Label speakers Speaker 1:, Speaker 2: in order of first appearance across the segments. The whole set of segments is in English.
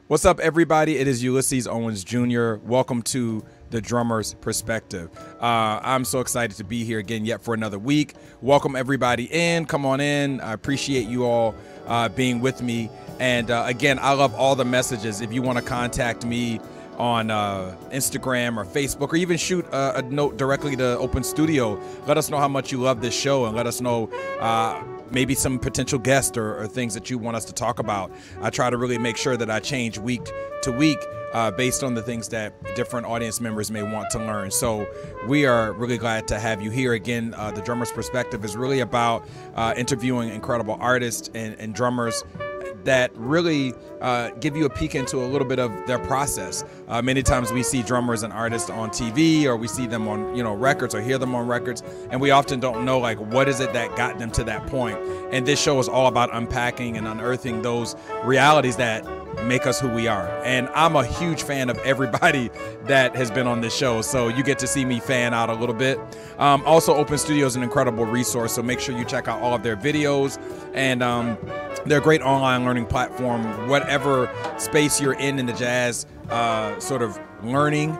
Speaker 1: What's up, everybody? It is Ulysses Owens Jr. Welcome to the Drummer's Perspective. I'm so excited to be here again yet for another week. Welcome everybody in. Come on in. I appreciate you all being with me. And again, I love all the messages. If you want to contact me on Instagram or Facebook, or even shoot a note directly to Open Studio, let us know how much you love this show, and let us know maybe some potential guests or things that you want us to talk about. I try to really make sure that I change week to week based on the things that different audience members may want to learn. So we are really glad to have you here again. The Drummer's Perspective is really about interviewing incredible artists and drummers that really give you a peek into a little bit of their process. Many times we see drummers and artists on TV, or we see them on records, or hear them on records, and we often don't know, like, what is it that got them to that point. And this show is all about unpacking and unearthing those realities that make us who we are. And I'm a huge fan of everybody that has been on this show, so you get to see me fan out a little bit. Also, Open Studio is an incredible resource, so make sure you check out all of their videos. And they're a great online learning platform. Whatever space you're in the jazz sort of learning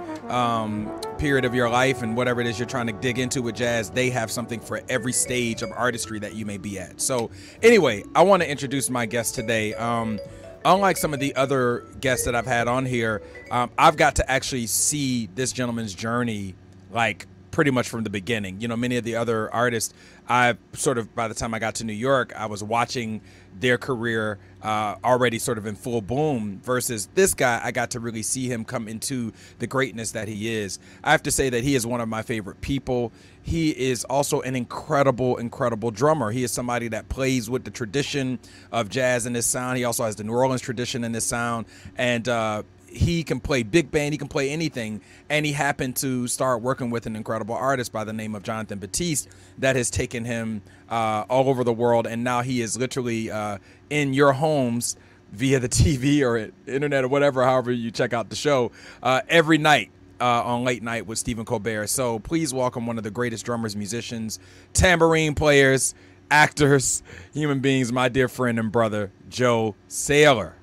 Speaker 1: period of your life, and whatever it is you're trying to dig into with jazz, they have something for every stage of artistry that you may be at. So anyway, I want to introduce my guest today. Unlike some of the other guests that I've had on here, I've got to actually see this gentleman's journey, like, pretty much from the beginning. Many of the other artists, I sort of, by the time I got to New York, I was watching their career already sort of in full boom, versus this guy, I got to really see him come into the greatness that he is. I have to say that he is one of my favorite people. He is also an incredible, incredible drummer. He is somebody that plays with the tradition of jazz in his sound. He also has the New Orleans tradition in his sound. And he can play big band, he can play anything, and he happened to start working with an incredible artist by the name of Jonathan Batiste that has taken him all over the world, and now he is literally in your homes via the TV or internet or whatever, however you check out the show, every night on Late Night with Stephen Colbert. So please welcome one of the greatest drummers, musicians, tambourine players, actors, human beings, my dear friend and brother, Joe SAYLOR.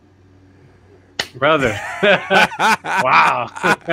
Speaker 2: Brother. Wow.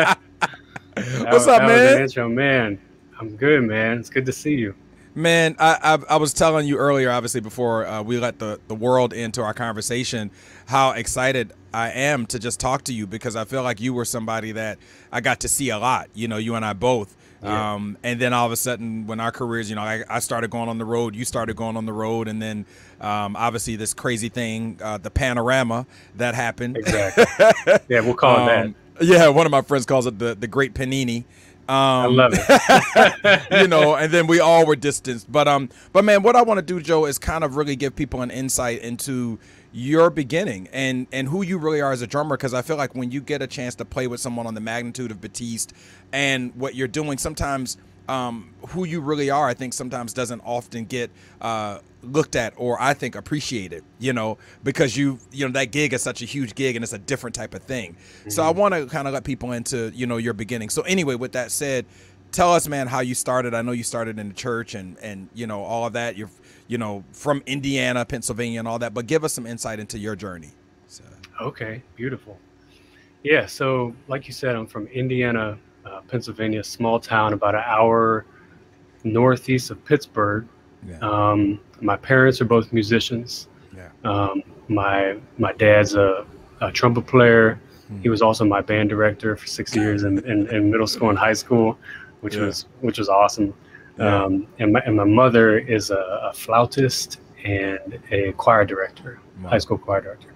Speaker 1: What's up, man?
Speaker 2: That was an intro, man. I'm good, man. It's good to see you.
Speaker 1: Man, I was telling you earlier, obviously, before we let the world into our conversation, how excited I am to just talk to you, because I feel like you were somebody that I got to see a lot, you and I both. Yeah. And then all of a sudden, when our careers, I started going on the road, you started going on the road, and then obviously this crazy thing, the panorama that happened.
Speaker 2: Exactly. Yeah, we'll call it that.
Speaker 1: Yeah, one of my friends calls it the Great Panini.
Speaker 2: I love it.
Speaker 1: And then we all were distanced. But man, what I want to do, Joe, is kind of really give people an insight into your beginning and who you really are as a drummer, because I feel like when you get a chance to play with someone on the magnitude of Batiste and what you're doing, sometimes who you really are, I think sometimes doesn't often get looked at, or I think appreciated, because that gig is such a huge gig and it's a different type of thing. Mm-hmm. So I want to kind of let people into, your beginning. So anyway, with that said, tell us, man, how you started. I know you started in the church and all of that. You're, from Indiana, Pennsylvania and all that, but give us some insight into your journey. So.
Speaker 2: Okay, beautiful. Yeah, so like you said, I'm from Indiana, Pennsylvania, small town about an hour northeast of Pittsburgh. Yeah. My parents are both musicians. Yeah. My dad's a trumpet player. Mm. He was also my band director for 6 years in middle school and high school, which was awesome. Yeah. And my mother is a flautist and a choir director, high school choir director.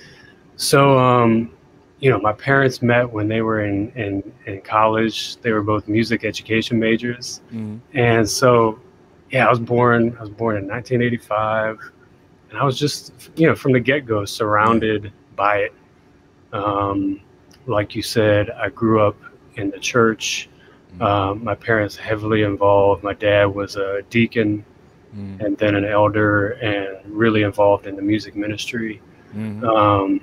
Speaker 2: So my parents met when they were in college. They were both music education majors. Mm-hmm. And so, I was born in 1985, and I was just, from the get-go surrounded by it. Like you said, I grew up in the church. My parents heavily involved. My dad was a deacon and then an elder, and really involved in the music ministry. Mm-hmm.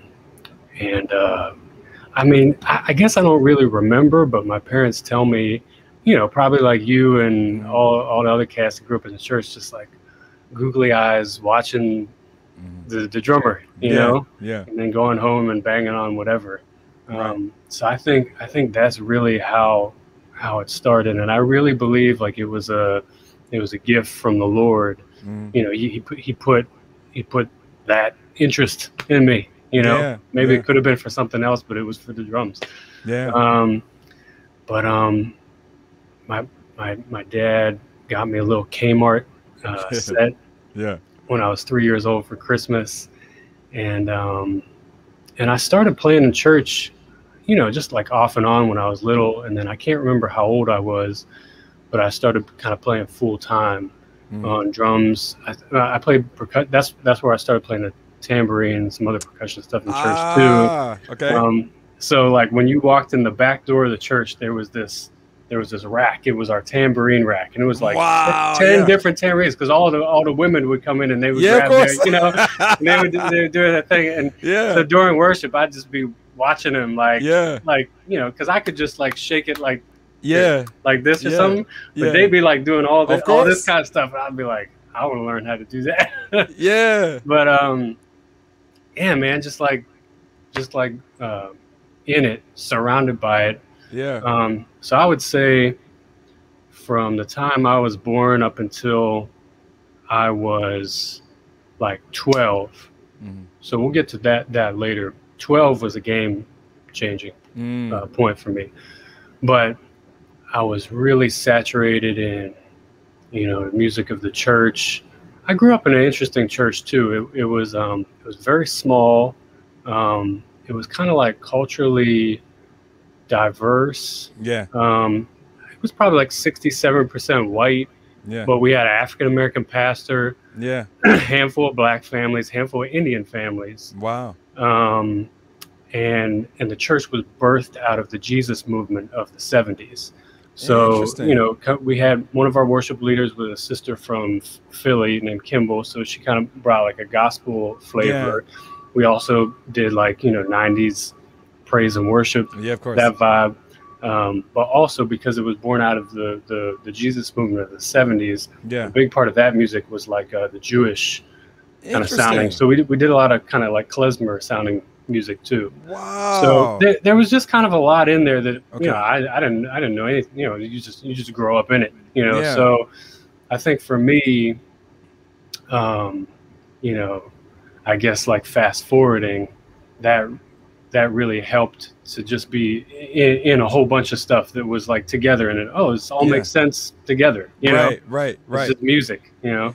Speaker 2: I guess I don't really remember, but my parents tell me, probably like you and all the other cats that grew up in the church, just like googly eyes watching the drummer, you know, and then going home and banging on whatever. So I think that's really how it started, and I really believe like it was a gift from the Lord. You know, he put that interest in me. You know, maybe it could have been for something else, but it was for the drums. My dad got me a little Kmart set when I was 3 years old for Christmas, and I started playing in church, you know, just like off and on when I was little, and then I can't remember how old I was, but I started kind of playing full time on drums. I played percussion. That's where I started playing the tambourine and some other percussion stuff in church too.
Speaker 1: Okay.
Speaker 2: So like when you walked in the back door of the church, there was this rack. It was our tambourine rack, and it was like 10 different tambourines, because all the women would come in and they would grab their, you know, and they would do that thing. And so during worship, I'd just be watching them like you know, because I could just like shake it like this or something, but they'd be like doing all this kind of stuff, and I'd be like, I want to learn how to do that. But yeah, man, just like in it, surrounded by it. So I would say from the time I was born up until I was like 12. So we'll get to that later. 12 was a game changing point for me, but I was really saturated in, you know, the music of the church. I grew up in an interesting church too. It was very small. It was kind of like culturally diverse. It was probably like 67% white. But we had an African American pastor. A handful of black families, handful of Indian families.
Speaker 1: Wow.
Speaker 2: And the church was birthed out of the Jesus movement of the 70s. So, you know, we had one of our worship leaders was a sister from Philly named Kimball. So she kind of brought like a gospel flavor. We also did like, you know, 90s praise and worship, of course, that vibe. But also because it was born out of the Jesus movement of the 70s, a big part of that music was like the Jewish kind of sounding. So we did a lot of kind of like klezmer sounding music too.
Speaker 1: Wow.
Speaker 2: So there was just kind of a lot in there that you know I didn't know anything. You know, you just grow up in it. You know, so I think for me, you know, I guess like fast forwarding, that really helped to just be in a whole bunch of stuff that was like together, and it all makes sense together. You know,
Speaker 1: right.
Speaker 2: It's just music. You know,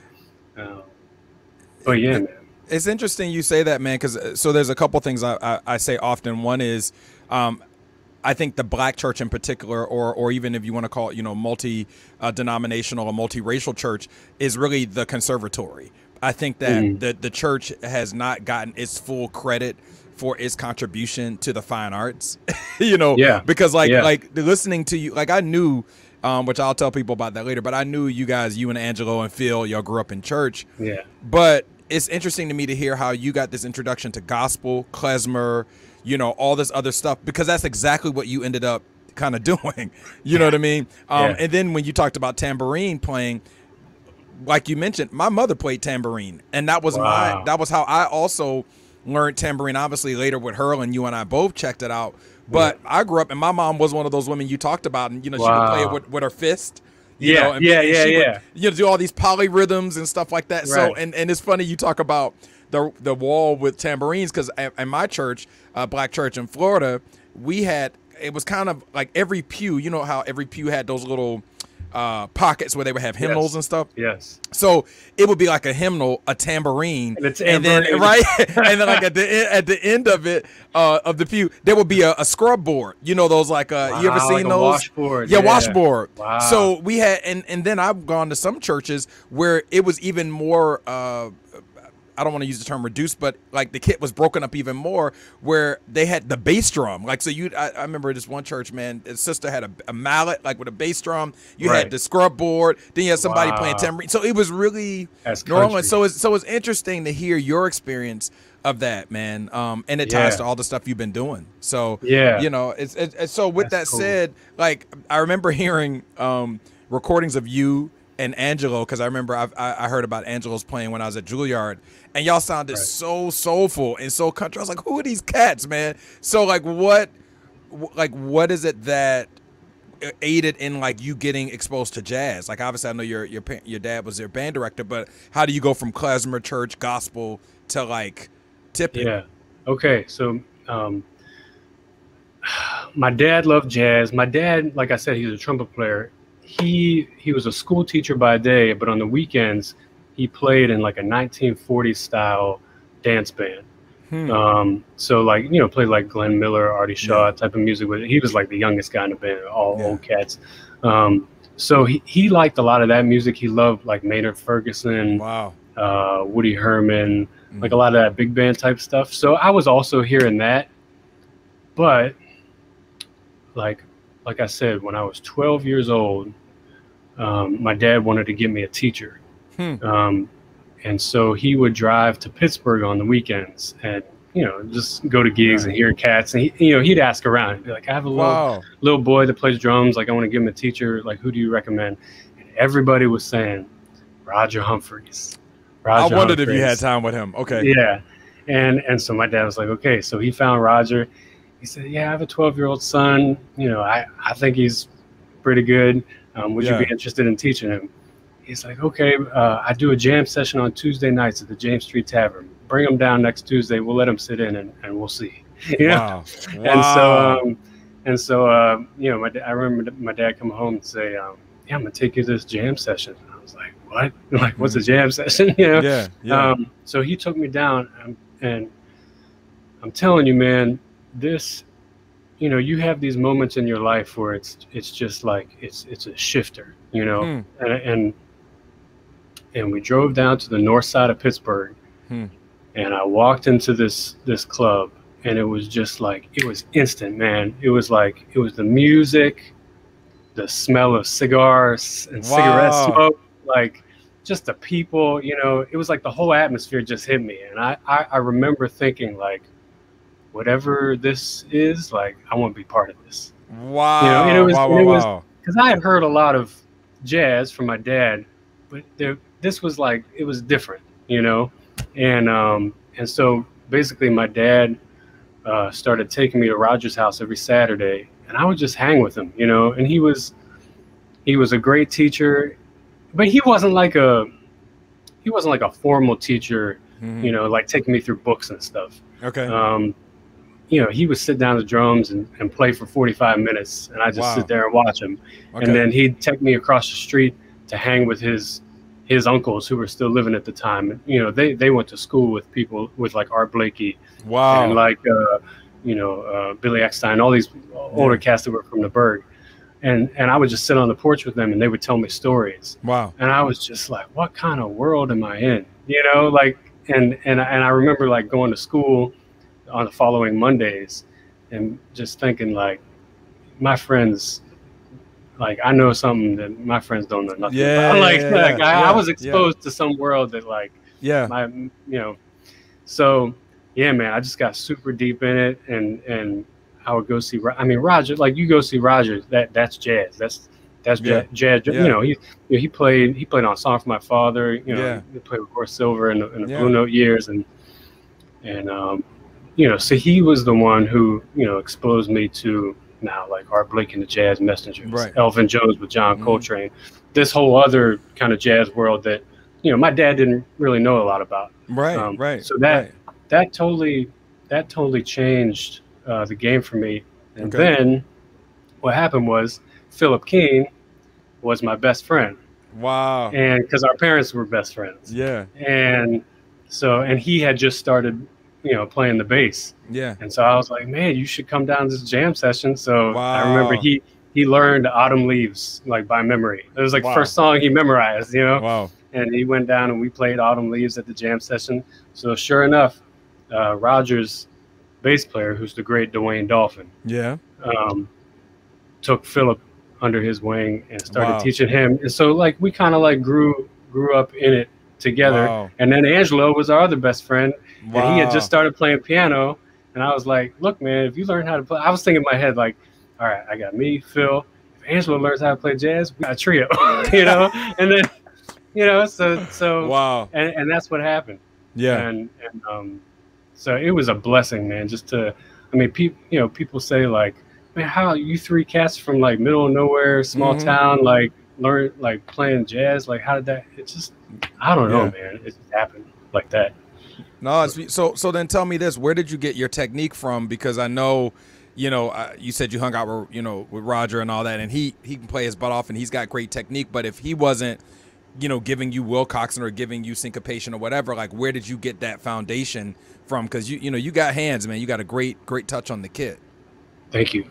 Speaker 2: but yeah, man.
Speaker 1: It's interesting you say that, man, because so there's a couple things I say often. One is I think the black church in particular, or even if you want to call it, you know, multi-denominational or multiracial church, is really the conservatory. I think that the church has not gotten its full credit for its contribution to the fine arts, you know, because like listening to you, like I knew, which I'll tell people about that later, but I knew you guys, you and Angelo and Phil, y'all grew up in church. But it's interesting to me to hear how you got this introduction to gospel, klezmer, you know, all this other stuff, because that's exactly what you ended up kind of doing. You know what I mean? And then when you talked about tambourine playing, like you mentioned, my mother played tambourine, and that was that was how I also learned tambourine. Obviously later with her, and you and I both checked it out. But I grew up, and my mom was one of those women you talked about, and you know, she would play it with her fist. You know, and she would, you know, do all these polyrhythms and stuff like that. So, and it's funny you talk about the wall with tambourines, because in my church, black church in Florida, it was kind of like every pew. You know how every pew had those little pockets where they would have hymnals and stuff. So it would be like a hymnal, a tambourine, and then and then like at the end of it, of the pew, there would be a scrub board. You know those you ever seen
Speaker 2: like
Speaker 1: those?
Speaker 2: Washboard.
Speaker 1: Washboard.
Speaker 2: Wow.
Speaker 1: So we had, and then I've gone to some churches where it was even more. I don't want to use the term reduced, but like the kit was broken up even more, where they had the bass drum. Like, so I remember this one church, man, his sister had a mallet, like with a bass drum. You had the scrub board, then you had somebody playing tambourine. So it was really normal. So it's interesting to hear your experience of that, man. And it ties to all the stuff you've been doing. So, you know, it's so with that said, like, I remember hearing recordings of you and Angelo, because I remember I heard about Angelo's playing when I was at Juilliard, and y'all sounded so soulful and so country. I was like, who are these cats, man? So like what is it that aided in like you getting exposed to jazz? Like obviously I know your dad was their band director, but how do you go from klezmer, church, gospel to like tipping?
Speaker 2: Yeah. Okay. So my dad loved jazz. My dad, like I said, he was a trumpet player. He was a school teacher by day, but on the weekends he played in like a 1940s style dance band. So like, you know, played like Glenn Miller, Artie Shaw type of music. He was like the youngest guy in the band, all old cats. So he liked a lot of that music. He loved like Maynard Ferguson, Woody Herman, like a lot of that big band type stuff. So I was also hearing that, but like I said, when I was 12 years old, my dad wanted to give me a teacher. And so he would drive to Pittsburgh on the weekends and, you know, just go to gigs and hear cats. And, he'd ask around. He'd be like, I have a little boy that plays drums. Like, I want to give him a teacher. Like, who do you recommend? And everybody was saying Roger Humphreys.
Speaker 1: I wondered if you had time with him. Okay.
Speaker 2: Yeah. And so my dad was like, okay. So he found Roger. He said, yeah, I have a 12-year-old son. You know, I think he's pretty good. Would you be interested in teaching him? He's like, okay, I do a jam session on Tuesday nights at the James Street Tavern. Bring him down next Tuesday. We'll let him sit in and we'll see. You know? And so, you know, I remember my dad coming home and say, yeah, I'm going to take you to this jam session. And I was like, what? Like, what's a jam session? You know? So he took me down and I'm telling you, man, this, you know, you have these moments in your life where it's just like, it's a shifter, you know, and we drove down to the north side of Pittsburgh, and I walked into this club, and it was just like, it was instant, man. It was like, it was the music, the smell of cigars and cigarette smoke, like just the people, you know, it was like the whole atmosphere just hit me. And I remember thinking like, whatever this is, like, I want to be part of this.
Speaker 1: Wow.
Speaker 2: You know, and it was because I had heard a lot of jazz from my dad, but this was like, it was different, you know? And so basically my dad started taking me to Roger's house every Saturday, and I would just hang with him, you know? And he was a great teacher, but he wasn't like a formal teacher, you know, like taking me through books and stuff.
Speaker 1: Okay.
Speaker 2: You know, he would sit down the drums and play for 45 minutes, and I just sit there and watch him. Okay. And then he'd take me across the street to hang with his uncles who were still living at the time. And, you know, they went to school with people with like Art Blakey, and like you know, Billy Eckstein, all these older cats that were from the Berg. And I would just sit on the porch with them, and they would tell me stories. Wow. And I was just like, what kind of world am I in? You know, like, and I remember like going to school on the following Mondays and just thinking like, my friends, like, I know something that my friends don't know nothing about. I was exposed to some world that like, you know, so yeah, man, I just got super deep in it, and I would go see, Roger, like, you go see Roger, that's jazz. That's jazz. You know, he played on Song for My Father. You know, he played with Horace Silver in the Blue Note years, and you know, so he was the one who, you know, exposed me to now like Art Blakey and the Jazz Messengers, Elvin Jones with John Coltrane, this whole other kind of jazz world that, you know, my dad didn't really know a lot about. So that totally changed the game for me. And then what happened was Philip Keane was my best friend. Wow. And because our parents were best friends. Yeah. And so, and he had just started, you know, playing the bass. Yeah. And so I was like, man, you should come down to this jam session. So I remember he learned Autumn Leaves like by memory. It was like the first song he memorized, you know? Wow. And he went down and we played Autumn Leaves at the jam session. So sure enough, Roger's bass player, who's the great Dwayne Dolphin, took Philip under his wing and started teaching him. And so like we kind of like grew up in it together. And then Angelo was our other best friend, and he had just started playing piano. And I was like, look, man, if you learn how to play, I was thinking in my head like, all right, I got me, Phil. If Angelo learns how to play jazz, we got a trio, and then, so
Speaker 1: wow.
Speaker 2: And that's what happened.
Speaker 1: Yeah.
Speaker 2: And so it was a blessing, man, just to, I mean, people say like, man, how you three cats from like middle of nowhere, small town, like learn like playing jazz, like how did that, it's just, I don't know, man, it just happened like that.
Speaker 1: No, so then tell me this, where did you get your technique from? Because I know, you said you hung out with Roger and all that, and he can play his butt off and he's got great technique, but if he wasn't, giving you Wilcoxon or giving you syncopation or whatever, like where did you get that foundation from? Because you got hands, man, you got a great touch on the kit.
Speaker 2: Thank you.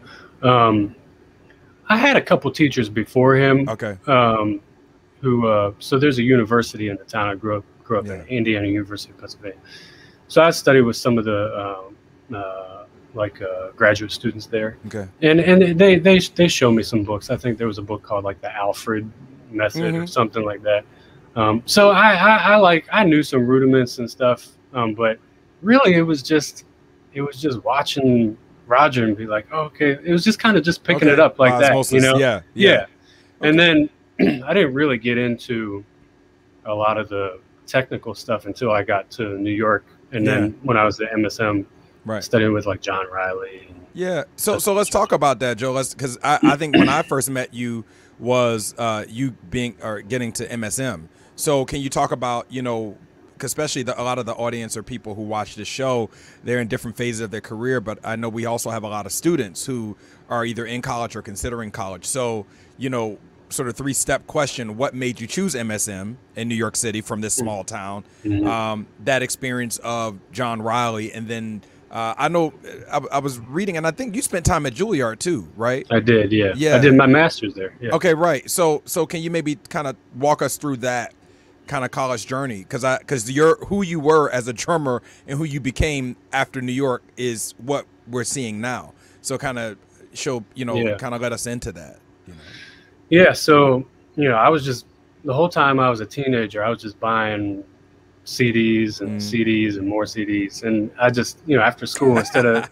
Speaker 2: I had a couple teachers before him.
Speaker 1: Okay.
Speaker 2: Who so there's a university in the town I grew up in, Indiana University of Pennsylvania. So I studied with some of the graduate students there.
Speaker 1: Okay.
Speaker 2: And they showed me some books. I think there was a book called like the Alfred Method or something like that. So I knew some rudiments and stuff, but really it was just watching Roger and be like, oh, okay. It was just kind of just picking it up like that, Yeah. Okay. And then I didn't really get into a lot of the technical stuff until I got to New York, and then when I was at MSM, studying with like John Riley.
Speaker 1: Yeah. So let's talk about that, Joe. Because I think when I first met you was you getting to MSM. So can you talk about because especially a lot of the audience or people who watch this show, they're in different phases of their career, but I know we also have a lot of students who are either in college or considering college. So sort of 3-step question: what made you choose MSM in New York City from this small town? That experience of John Riley, and then I know I was reading, and I think you spent time at Juilliard too, right?
Speaker 2: I did, yeah. I did my master's there. Yeah.
Speaker 1: Okay, right. So can you maybe kind of walk us through that kind of college journey? Because who you were as a drummer and who you became after New York is what we're seeing now. So kind of show, kind of let us into that.
Speaker 2: Yeah, so, I was just, the whole time I was a teenager, I was just buying CDs and CDs and more CDs. And I just, after school, instead of,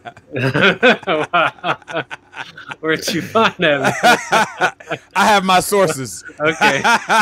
Speaker 2: where'd you find that?
Speaker 1: I have my sources.
Speaker 2: Okay.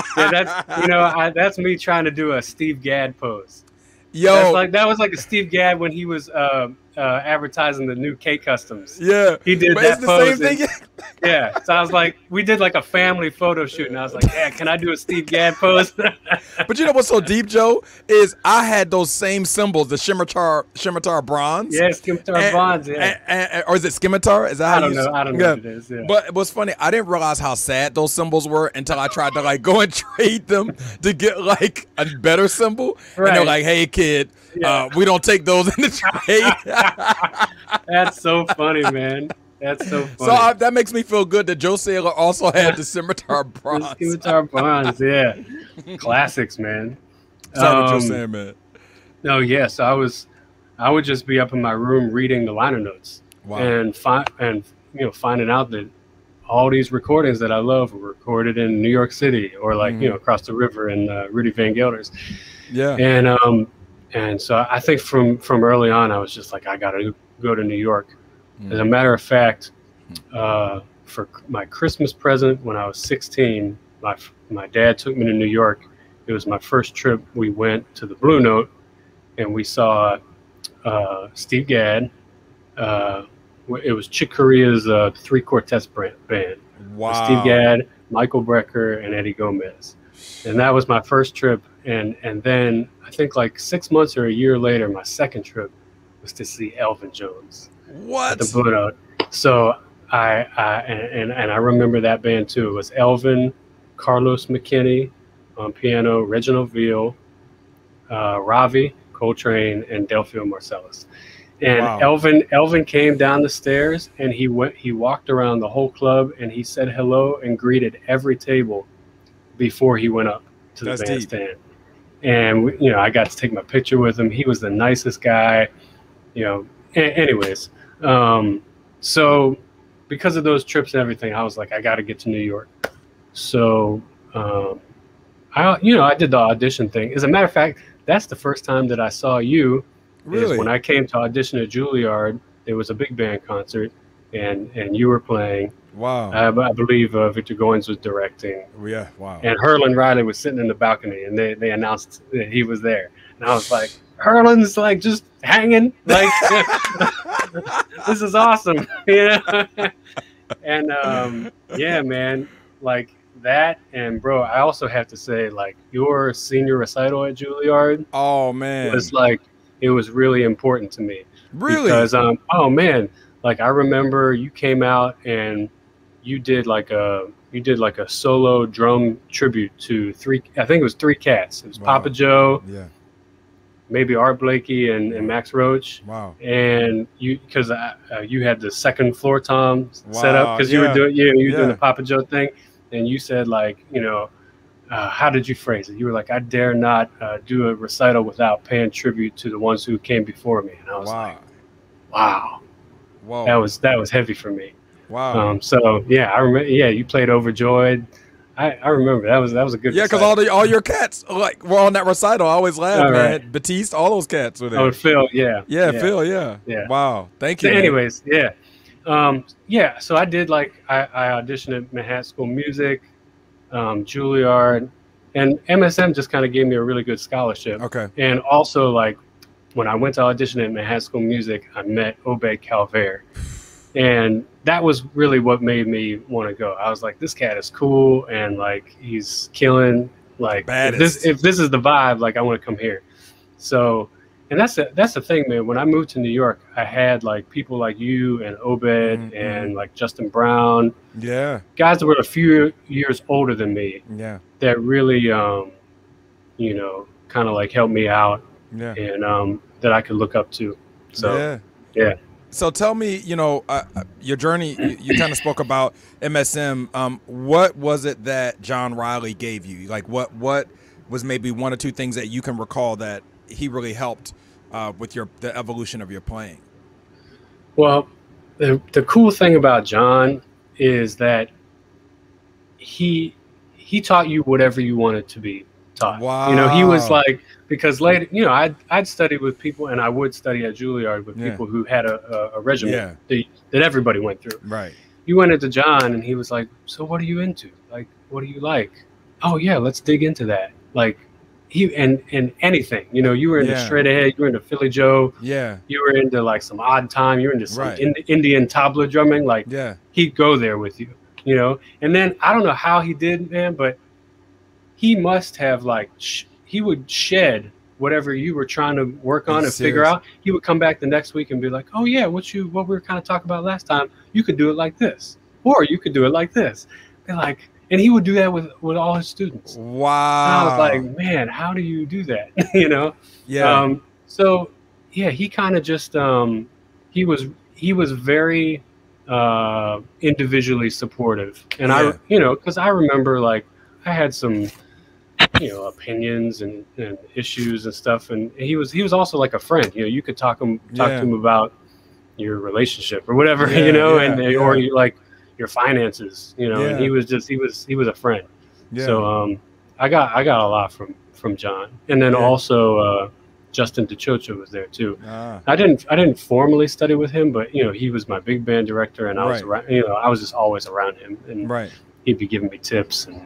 Speaker 2: Yeah, that's me trying to do a Steve Gadd pose.
Speaker 1: Yo.
Speaker 2: That was like a Steve Gadd when he was advertising the new K Customs.
Speaker 1: Yeah.
Speaker 2: He did that
Speaker 1: it's
Speaker 2: pose.
Speaker 1: The same thing.
Speaker 2: Yeah. So I was like, we did like a family photo shoot, and I was like, yeah, can I do a Steve Gadd pose?
Speaker 1: But you know what's so deep, Joe, is I had those same symbols, the scimitar bronze.
Speaker 2: Yeah, scimitar bronze, yeah.
Speaker 1: Or is it scimitar? Is that how
Speaker 2: I don't know what it is, yeah.
Speaker 1: But what's funny, I didn't realize how sad those symbols were until I tried to like go and trade them to get like a better symbol. Right. And they're like, hey, kid, we don't take those in the trade.
Speaker 2: That's so funny, man. That's so funny.
Speaker 1: So that makes me feel good that Joe Saylor also had the scimitar bronze.
Speaker 2: The scimitar bronze, yeah. Classics, man.
Speaker 1: Sorry what you're saying, man.
Speaker 2: No, yeah. So I would just be up in my room reading the liner notes.
Speaker 1: Wow.
Speaker 2: And finding out that all these recordings that I love were recorded in New York City or like across the river in Rudy Van Gelder's. Yeah. And so I think from early on I was just like, I gotta go to New York. As a matter of fact, for my Christmas present when I was 16, my dad took me to New York. It was my first trip. We went to the Blue Note, and we saw Steve Gadd. It was Chick Corea's 3 Quartets band.
Speaker 1: Wow.
Speaker 2: Steve Gadd, Michael Brecker, and Eddie Gomez. And that was my first trip. And then I think like 6 months or a year later, my second trip was to see Elvin Jones.
Speaker 1: What?
Speaker 2: At the Blue Note. So I remember that band too. It was Elvin, Carlos McKinney on piano, Reginald Veal, Ravi Coltrane, and Delphio Marcellus. And wow. Elvin came down the stairs and he walked around the whole club and he said hello and greeted every table before he went up to the bandstand. And I got to take my picture with him. He was the nicest guy. Anyways, so because of those trips and everything, I was like, I got to get to New York. So, I did the audition thing. As a matter of fact, that's the first time that I saw you. Really? Is when I came to audition at Juilliard. There was a big band concert, and you were playing.
Speaker 1: Wow.
Speaker 2: I believe Victor Goins was directing.
Speaker 1: Yeah. Wow.
Speaker 2: And Herlin Riley was sitting in the balcony, and they announced that he was there. And I was like, Herlin's like just hanging, like this is awesome, you know. And yeah, man, like that. And bro, I also have to say, like, your senior recital at Juilliard,
Speaker 1: oh man,
Speaker 2: was like, it was really important to me.
Speaker 1: Really?
Speaker 2: Because oh man, like I remember you came out and you did like a solo drum tribute to I think it was three cats. It was
Speaker 1: Wow.
Speaker 2: Papa Joe,
Speaker 1: Yeah.
Speaker 2: maybe Art Blakey and Max Roach.
Speaker 1: Wow.
Speaker 2: And you, because you had the second floor tom set up, because
Speaker 1: Yeah.
Speaker 2: you were doing
Speaker 1: Yeah.
Speaker 2: doing the Papa Joe thing, and you said, like, you know, how did you phrase it? You were like, I dare not do a recital without paying tribute to the ones who came before me. And I was
Speaker 1: Wow.
Speaker 2: like, wow,
Speaker 1: Whoa.
Speaker 2: that was heavy for me.
Speaker 1: Wow.
Speaker 2: So yeah, I remember. Yeah, you played Overjoyed. I remember that was a good.
Speaker 1: Yeah, because
Speaker 2: recital.
Speaker 1: all your cats like were on that recital. I always laugh,
Speaker 2: All
Speaker 1: man.
Speaker 2: right.
Speaker 1: Batiste, all those cats were there.
Speaker 2: Oh, Phil. Yeah.
Speaker 1: Yeah, Phil. Yeah.
Speaker 2: Yeah.
Speaker 1: Wow. Thank
Speaker 2: So
Speaker 1: you.
Speaker 2: anyways, yeah. Yeah. So I did, like, I auditioned at Manhattan School of Music, Juilliard, and MSM just kind of gave me a really good scholarship.
Speaker 1: Okay.
Speaker 2: And also, like, when I went to audition at Manhattan School of Music, I met Obed Calvaire. And that was really what made me want to go. I was like, this cat is cool, and like he's killing. Like, if this is the vibe, like I want to come here. So, and that's the thing, man. When I moved to New York, I had like people like you and Obed and like Justin Brown.
Speaker 1: Yeah.
Speaker 2: Guys that were a few years older than me.
Speaker 1: Yeah.
Speaker 2: That really, you know, kind of like helped me out.
Speaker 1: Yeah.
Speaker 2: And that I could look up to. So yeah.
Speaker 1: So tell me, you know, your journey, you kind of spoke about MSM. What was it that John Riley gave you? Like, what was maybe one or two things that you can recall that he really helped with the evolution of your playing?
Speaker 2: Well, the cool thing about John is that he taught you whatever you wanted to be taught.
Speaker 1: Wow.
Speaker 2: You know, he was like, because later, you know, I'd studied with people, and I would study at Juilliard with people who had a regimen that everybody went through.
Speaker 1: Right.
Speaker 2: You went into John, and he was like, so what are you into? Like, what do you like? Oh yeah, let's dig into that. Like, and anything, you know, you were into straight ahead, you were into Philly Joe, you were into like some odd time, you were into some Indian tabla drumming. Like, he'd go there with you, you know. And then I don't know how he did, man, but he must have, like, he would shed whatever you were trying to work on and figure out. He would come back the next week and be like, oh yeah, what we were kind of talking about last time, you could do it like this, or you could do it like this. They're like, and he would do that with all his students.
Speaker 1: Wow.
Speaker 2: And I was like, man, how do you do that? You know?
Speaker 1: Yeah.
Speaker 2: So yeah, he kind of just he was very individually supportive. And I, you know, because I remember, like, I had some, you know, opinions and issues and stuff, and he was also like a friend. You know, you could talk to him about your relationship or whatever, you know, or you, like, your finances, you know. And he was a friend. So I got a lot from John. And then also Justin DeChocha was there too. I didn't formally study with him, but, you know, he was my big band director, and I was around, you know, I was just always around him, and he'd be giving me tips. And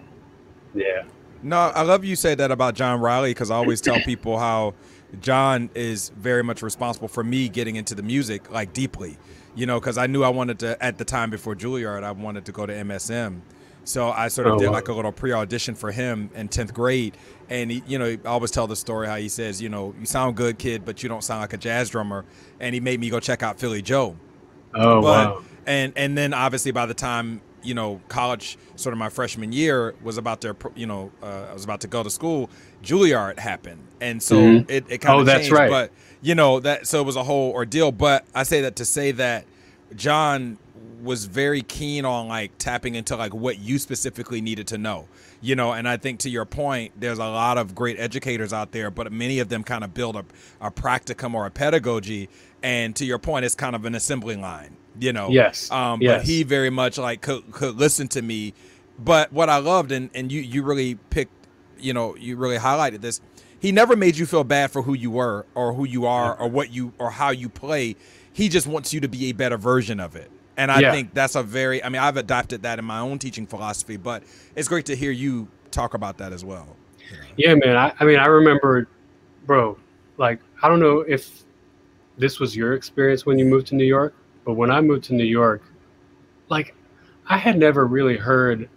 Speaker 1: no, I love you say that about John Riley, because I always tell people how John is very much responsible for me getting into the music, like, deeply, you know, because I knew I wanted to, at the time before Juilliard, I wanted to go to MSM. So I sort of did like a little pre-audition for him in 10th grade. And he, you know, I always tell the story how he says, you know, you sound good, kid, but you don't sound like a jazz drummer. And he made me go check out Philly Joe.
Speaker 2: Oh, wow.
Speaker 1: And then obviously by the time, you know, college, sort of my freshman year, was about to, you know, I was about to go to school, Juilliard happened. And so it kind of changed.
Speaker 2: That's right.
Speaker 1: But, you know, so it was a whole ordeal. But I say that to say that John was very keen on, like, tapping into, like, what you specifically needed to know, you know. And I think, to your point, there's a lot of great educators out there, but many of them kind of build a practicum or a pedagogy. And to your point, it's kind of an assembly line, you know. But he very much, like, could listen to me. But what I loved, and you really picked, you know, you really highlighted this, he never made you feel bad for who you were or who you are or what you or how you play. He just wants you to be a better version of it. And I think that's a very, I mean, I've adopted that in my own teaching philosophy, but it's great to hear you talk about that as well. You know?
Speaker 2: Yeah, man. I mean, I remember, bro, like, I don't know if this was your experience when you moved to New York, but when I moved to New York, like, I had never really heard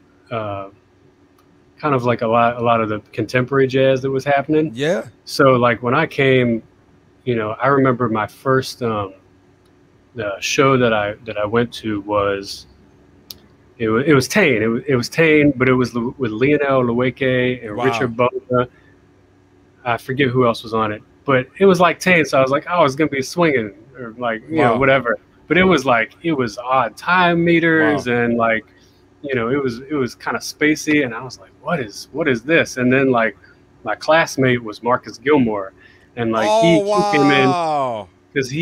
Speaker 2: kind of like a lot of the contemporary jazz that was happening.
Speaker 1: Yeah.
Speaker 2: So like when I came, you know, I remember my first the show that I went to was it was Tane. It was Tane, but it was with Lionel Lueke and Richard Bona. I forget who else was on it, but it was like Tane. So I was like, oh, it's gonna be swinging or like you know whatever. But it was odd time meters and like, you know, it was kind of spacey, and I was like, what is this? And then like my classmate was Marcus Gilmore, and like he came in because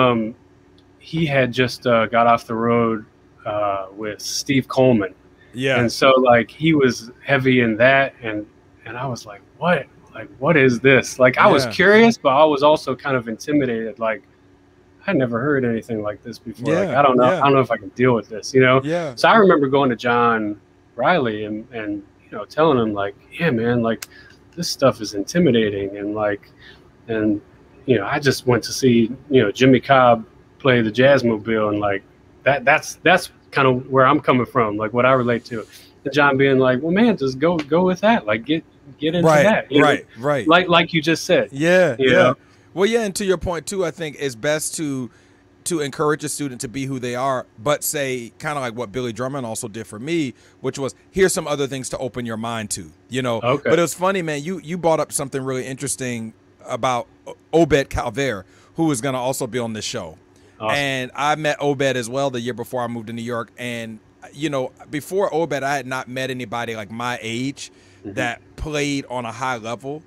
Speaker 2: he had just got off the road with Steve Coleman. Yeah. And so like he was heavy in that, and I was like, what is this? Like I was curious, but I was also kind of intimidated. Like I never heard anything like this before. Like I don't know. I don't know if I can deal with this, you know? Yeah. So I remember going to John Riley and you know, telling him like, yeah, man, like this stuff is intimidating, and you know, I just went to see, you know, Jimmy Cobb play the Jazzmobile, and like that's kind of where I'm coming from, like what I relate to. And John being like, well, man, just go with that, like get into that, you know? Right. Like you just said.
Speaker 1: Yeah. You know? Well, yeah, and to your point too, I think it's best to encourage a student to be who they are, but say kind of like what Billy Drummond also did for me, which was here's some other things to open your mind to, you know. Okay. But it was funny, man. You brought up something really interesting about Obed Calvert, who is going to also be on this show. Awesome. And I met Obed as well the year before I moved to New York. And, you know, before Obed, I had not met anybody like my age that played on a high level.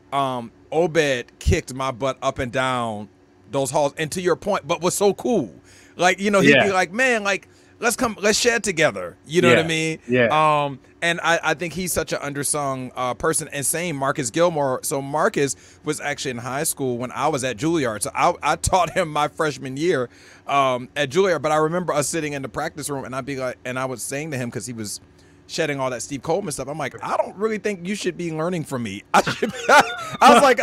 Speaker 1: Obed kicked my butt up and down those halls. And to your point, but was so cool. Like, you know, he'd be like, man, like, let's share together. You know what I mean? Yeah. And I think he's such an undersung person. And same Marcus Gilmore. So Marcus was actually in high school when I was at Juilliard. So I taught him my freshman year at Juilliard. But I remember us sitting in the practice room, and I'd be like, and I was saying to him, because he was shedding all that Steve Coleman stuff, I'm like, I don't really think you should be learning from me. I was like,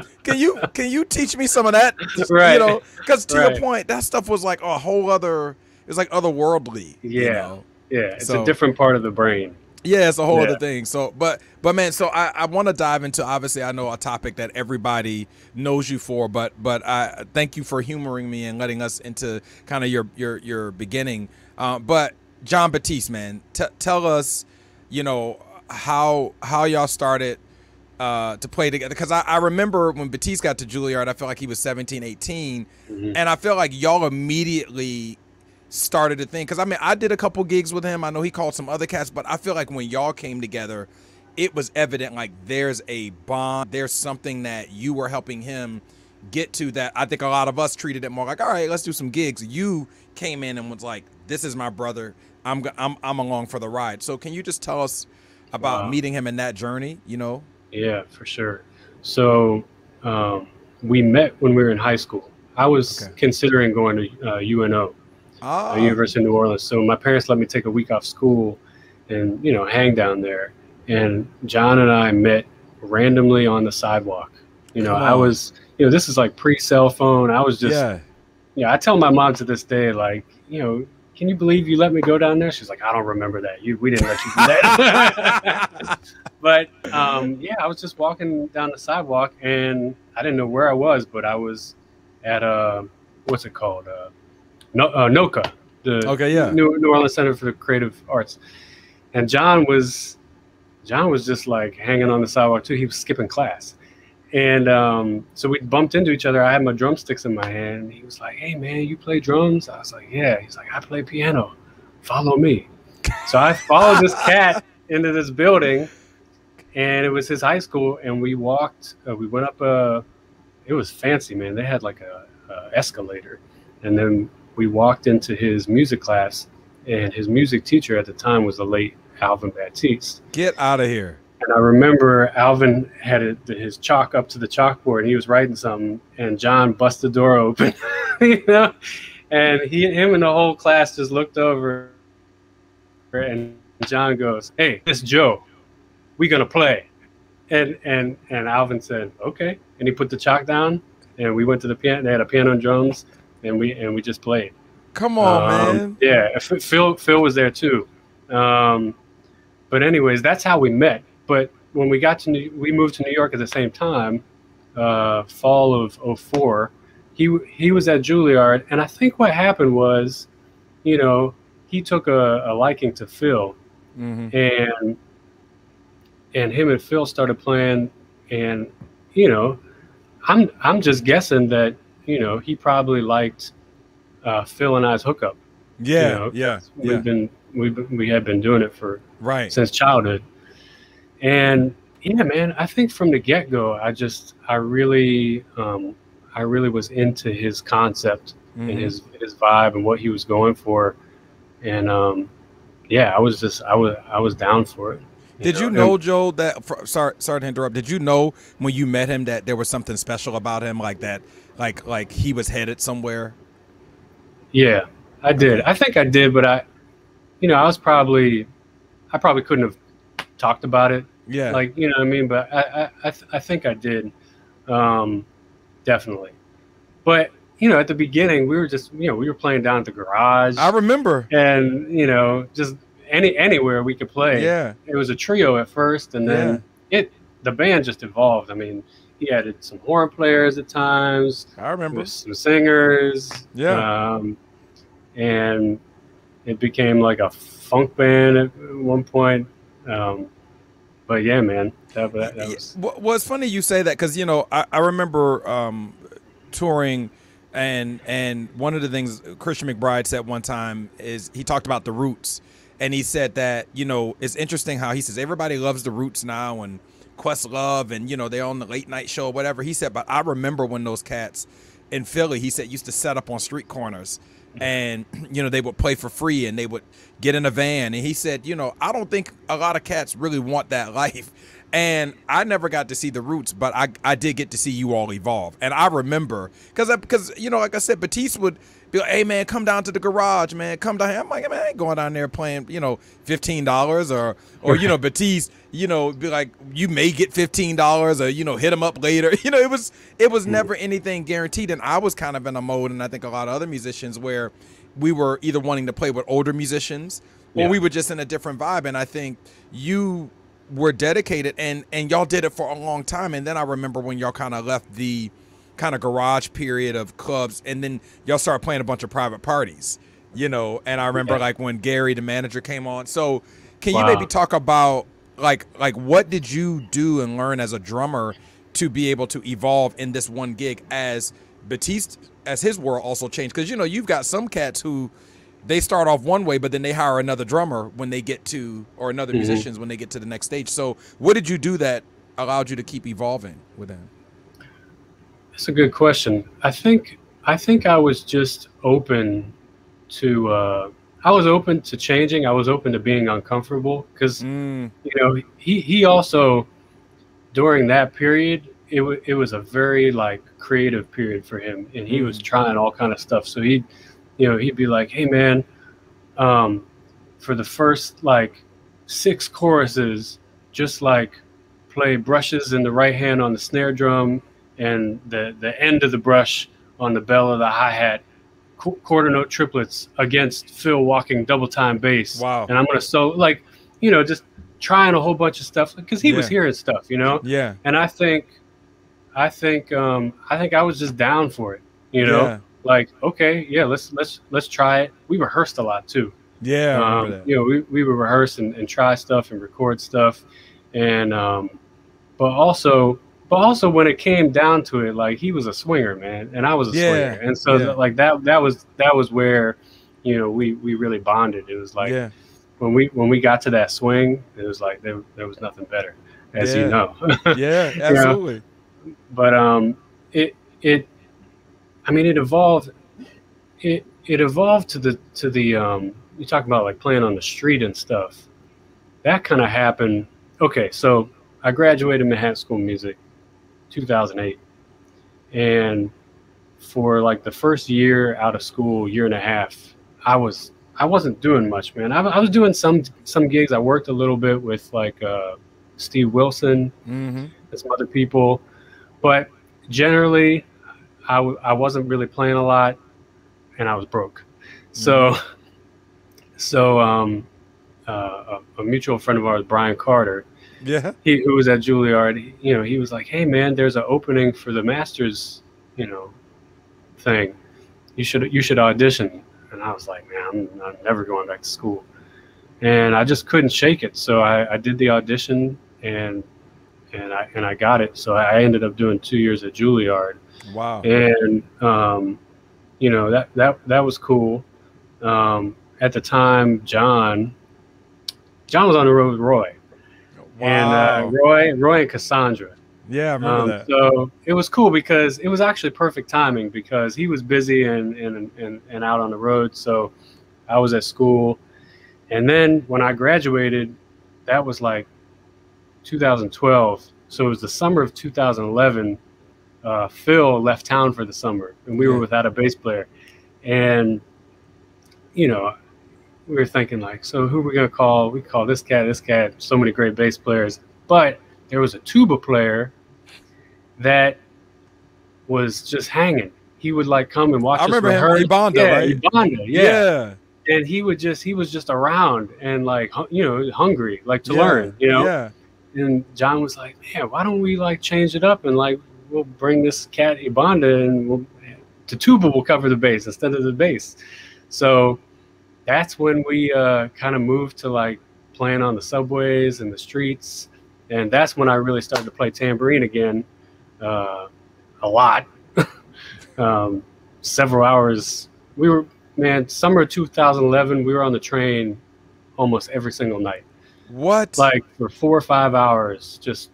Speaker 1: can you teach me some of that? Right. You know, because to your point, that stuff was like a whole other. It was like otherworldly. Yeah. You know?
Speaker 2: Yeah. It's a different part of the brain.
Speaker 1: Yeah, it's a whole other thing. So, but man, so I want to dive into, obviously, I know a topic that everybody knows you for, but I thank you for humoring me and letting us into kind of your beginning. But Jon Batiste, man, tell us, you know, how y'all started to play together. Because I remember when Batiste got to Juilliard, I felt like he was 17, 18. And I feel like y'all immediately started to think, because I mean, I did a couple gigs with him. I know he called some other cats, but I feel like when y'all came together, it was evident like there's a bond. There's something that you were helping him get to that I think a lot of us treated it more like, all right, let's do some gigs. You came in and was like, this is my brother. I'm along for the ride. So can you just tell us about meeting him in that journey, you know?
Speaker 2: Yeah, for sure. So we met when we were in high school. I was considering going to UNO. University of New Orleans. So my parents let me take a week off school and, you know, hang down there. And John and I met randomly on the sidewalk. You know, I was, you know, this is like pre-cell phone. I was just, I tell my mom to this day, like, you know, can you believe you let me go down there? She's like, I don't remember that. We didn't let you do that. But, I was just walking down the sidewalk, and I didn't know where I was, but I was at, what's it called? NOCA, the New Orleans Center for the Creative Arts. And John was just like hanging on the sidewalk too. He was skipping class. And so we bumped into each other. I had my drumsticks in my hand. He was like, hey, man, you play drums? I was like, yeah. He's like, I play piano. Follow me. So I followed this cat into this building, and it was his high school. And we walked, we went up, it was fancy, man. They had like a escalator. And then we walked into his music class, and his music teacher at the time was the late Alvin Baptiste.
Speaker 1: Get out of here.
Speaker 2: And I remember Alvin had his chalk up to the chalkboard, and he was writing something, and John busted the door open, you know, And him and the whole class just looked over, and John goes, "Hey, this Joe, we gonna play." And Alvin said, "Okay." And he put the chalk down, and we went to the piano. They had a piano and drums, and we just played.
Speaker 1: Come on, man.
Speaker 2: Yeah, Phil was there too. But anyways, that's how we met. But when we moved to New York at the same time, fall of '04. He was at Juilliard, and I think what happened was, he took a liking to Phil, and him and Phil started playing, and I'm just guessing that he probably liked Phil and I's hookup. We had been doing it for since childhood, and yeah, man, I think from the get-go, I really was into his concept and his vibe and what he was going for, and I was down for it.
Speaker 1: Did you know, Joe, that sorry to interrupt, did you know when you met him that there was something special about him, like that, like he was headed somewhere?
Speaker 2: Yeah, I did. I think I did, but I probably couldn't have talked about it.
Speaker 1: Yeah.
Speaker 2: Like, what I mean? But I think I did. Definitely. But, at the beginning we were just, we were playing down at the garage.
Speaker 1: I remember.
Speaker 2: And, just anywhere we could play.
Speaker 1: Yeah.
Speaker 2: It was a trio at first, and then the band just evolved. I mean, he added some horn players at times.
Speaker 1: I remember.
Speaker 2: Some singers.
Speaker 1: Yeah.
Speaker 2: And it became like a funk band at one point. But yeah, man, that was.
Speaker 1: Well, it's funny you say that, because I remember touring, and one of the things Christian McBride said one time is he talked about the Roots, and he said that it's interesting how he says everybody loves the Roots now and Questlove, and they're on the late night show or whatever. He said, but I remember when those cats in Philly, he said, used to set up on street corners. And, they would play for free, and they would get in a van. And he said, I don't think a lot of cats really want that life. And I never got to see the Roots, but I did get to see you all evolve. And I remember, because like I said, Batiste would be like, hey, man, come down to the garage, man. Come down here. I'm like, man, I ain't going down there playing, $15 or Batiste, be like, you may get $15 or, hit him up later. It was never anything guaranteed. And I was kind of in a mode, and I think a lot of other musicians, where we were either wanting to play with older musicians or we were just in a different vibe. And I think you were dedicated, and y'all did it for a long time. And then I remember when y'all kind of left the kind of garage period of clubs, and then y'all started playing a bunch of private parties, and I remember like when Gary, the manager, came on. So can you maybe talk about like what did you do and learn as a drummer to be able to evolve in this one gig as Batiste, as his world also changed? Because you've got some cats who they start off one way, but then they hire another drummer when they get to, or another musicians when they get to the next stage. So what did you do that allowed you to keep evolving with them?
Speaker 2: That's a good question. I think I was just open to changing. I was open to being uncomfortable, because he also, during that period, it was a very like creative period for him, and he was trying all kind of stuff. So he'd be like, hey man, for the first like 6 choruses, just like play brushes in the right hand on the snare drum and the end of the brush on the bell of the hi-hat, quarter note triplets against Phil walking double time bass.
Speaker 1: Wow.
Speaker 2: And I'm going to just trying a whole bunch of stuff, because he was hearing stuff,
Speaker 1: Yeah.
Speaker 2: And I think I was just down for it, like, okay, yeah, let's try it. We rehearsed a lot too.
Speaker 1: Yeah. I remember that.
Speaker 2: We would rehearse and try stuff and record stuff. And, but also when it came down to it, like, he was a swinger, man, and I was a swinger. And so that was where, we really bonded. It was like, when we got to that swing, it was like, there was nothing better, as you know.
Speaker 1: Yeah, absolutely.
Speaker 2: But, it evolved. It evolved to the you talk about like playing on the street and stuff. That kind of happened. Okay, so I graduated Manhattan School of Music 2008, and for like the first year out of school, year and a half, I wasn't doing much, man. I was doing some gigs. I worked a little bit with like Steve Wilson and some other people, but generally I wasn't really playing a lot, and I was broke. So a mutual friend of ours, Brian Carter, who was at Juilliard, he was like, hey man, there's an opening for the Masters, thing. You should audition. And I was like, man, I'm never going back to school. And I just couldn't shake it. So I did the audition, and I got it. So I ended up doing 2 years at Juilliard.
Speaker 1: Wow.
Speaker 2: And that was cool. At the time, John was on the road with Roy.
Speaker 1: Wow.
Speaker 2: And Roy and Cassandra.
Speaker 1: Yeah, I remember that.
Speaker 2: So it was cool because it was actually perfect timing, because he was busy and out on the road. So I was at school. And then when I graduated, that was like 2012. So it was the summer of 2011. Phil left town for the summer, and we were without a bass player. And, we were thinking like, so who are we going to call? We call this cat, so many great bass players. But there was a tuba player that was just hanging. He would like come and watch us rehearse. I remember him,
Speaker 1: Ibanda, right?
Speaker 2: Ibanda, yeah. And he was just around and like, hungry, like to learn,
Speaker 1: Yeah.
Speaker 2: And John was like, man, why don't we like change it up and like, we'll bring this cat Ibanda, and the tuba will cover the bass instead of the bass. So that's when we kind of moved to like playing on the subways and the streets. And that's when I really started to play tambourine again, a lot, several hours. Summer of 2011, we were on the train almost every single night.
Speaker 1: What?
Speaker 2: Like for 4 or 5 hours, just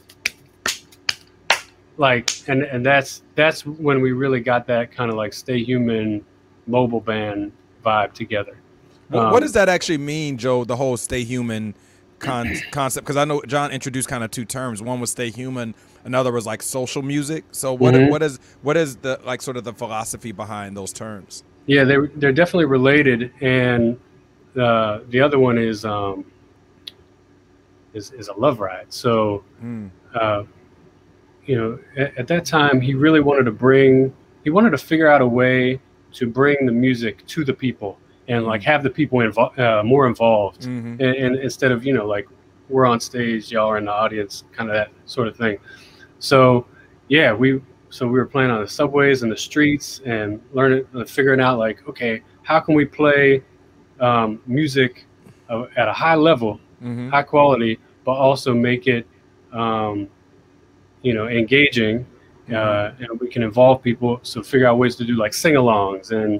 Speaker 2: like, and that's when we really got that kind of like Stay Human mobile band vibe together.
Speaker 1: What does that actually mean, Joe, the whole Stay Human concept? Because I know John introduced kind of two terms. One was Stay Human, another was like social music. So what is the like sort of the philosophy behind those terms?
Speaker 2: Yeah, they're definitely related, and the other one is a love ride. So at that time he really wanted to figure out a way to bring the music to the people and like have the people more involved, and instead of like we're on stage, y'all are in the audience, kind of that sort of thing. So we were playing on the subways and the streets and figuring out like, okay, how can we play music at a high level, high quality, but also make it engaging, and we can involve people. So figure out ways to do like sing-alongs and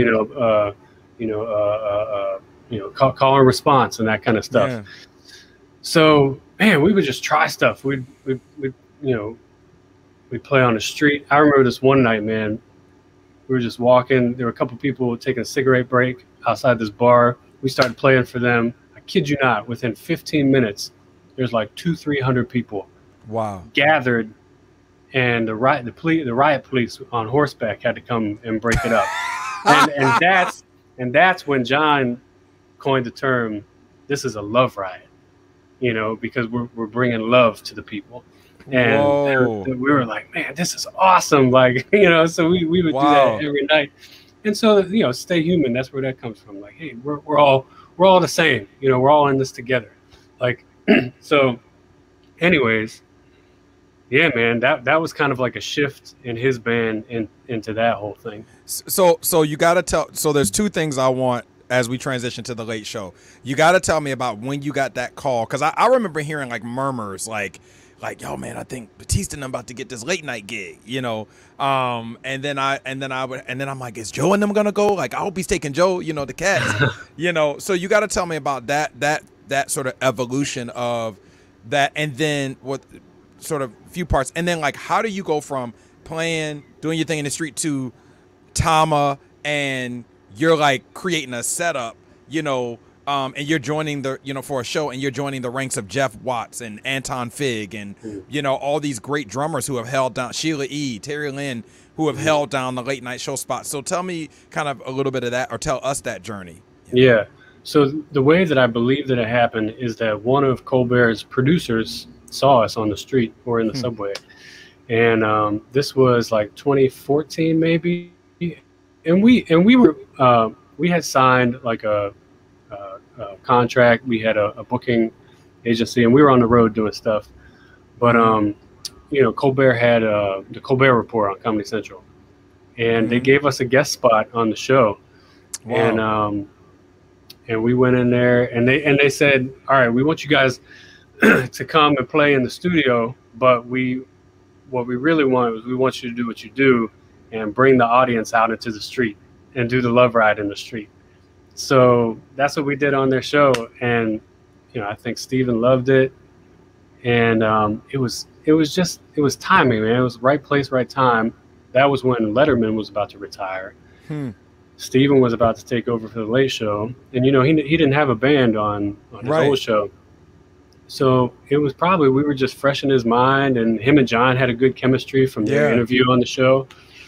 Speaker 2: call and response and that kind of stuff. Yeah. So man, we would just try stuff. We'd play on the street. I remember this one night, man, we were just walking. There were a couple people taking a cigarette break outside this bar. We started playing for them. I kid you not, within 15 minutes, there's like 200-300 people gathered, and the riot police on horseback had to come and break it up. and that's when John coined the term, this is a love riot, because we're bringing love to the people. And we were like, man, this is awesome. Like, so we would do that every night. And so, Stay Human, that's where that comes from. Like, hey, we're all the same, we're all in this together. Like, so anyways, yeah, man, that was kind of like a shift in his band into that whole thing.
Speaker 1: So you got to tell, so there's two things I want as we transition to the late show. You got to tell me about when you got that call. Cause I remember hearing like murmurs, like, yo, man, I think Batista and them about to get this late night gig, and then I'm like, is Joe and them gonna go? Like, I hope he's taking Joe, the cats, So you got to tell me about that sort of evolution of that, and then what sort of few parts, and then like, how do you go from doing your thing in the street to Tama, and you're like creating a setup, and you're joining for a show, and you're joining the ranks of Jeff Watts and Anton Fig and, all these great drummers who have held down Sheila E., Terry Lynn, who have held down the late night show spot. So tell me kind of a little bit of that, or tell us that journey.
Speaker 2: Yeah. So the way that I believe that it happened is that one of Colbert's producers saw us on the street or in the subway. And this was like 2014 maybe. And we had signed like a contract. We had a booking agency, and we were on the road doing stuff. But you know, Colbert had the Colbert Report on Comedy Central, and they gave us a guest spot on the show. Wow. And we went in there, and they said, all right, we want you guys to come and play in the studio, but what we really want is we want you to do what you do and bring the audience out into the street and do the love ride in the street. So that's what we did on their show. And, you know, I think Steven loved it. And it was timing, man. It was right place, right time. That was when Letterman was about to retire. Steven was about to take over for the Late Show. And, you know, he didn't have a band on his old show. So it was probably, we were just fresh in his mind, and him and John had a good chemistry from their interview on the show.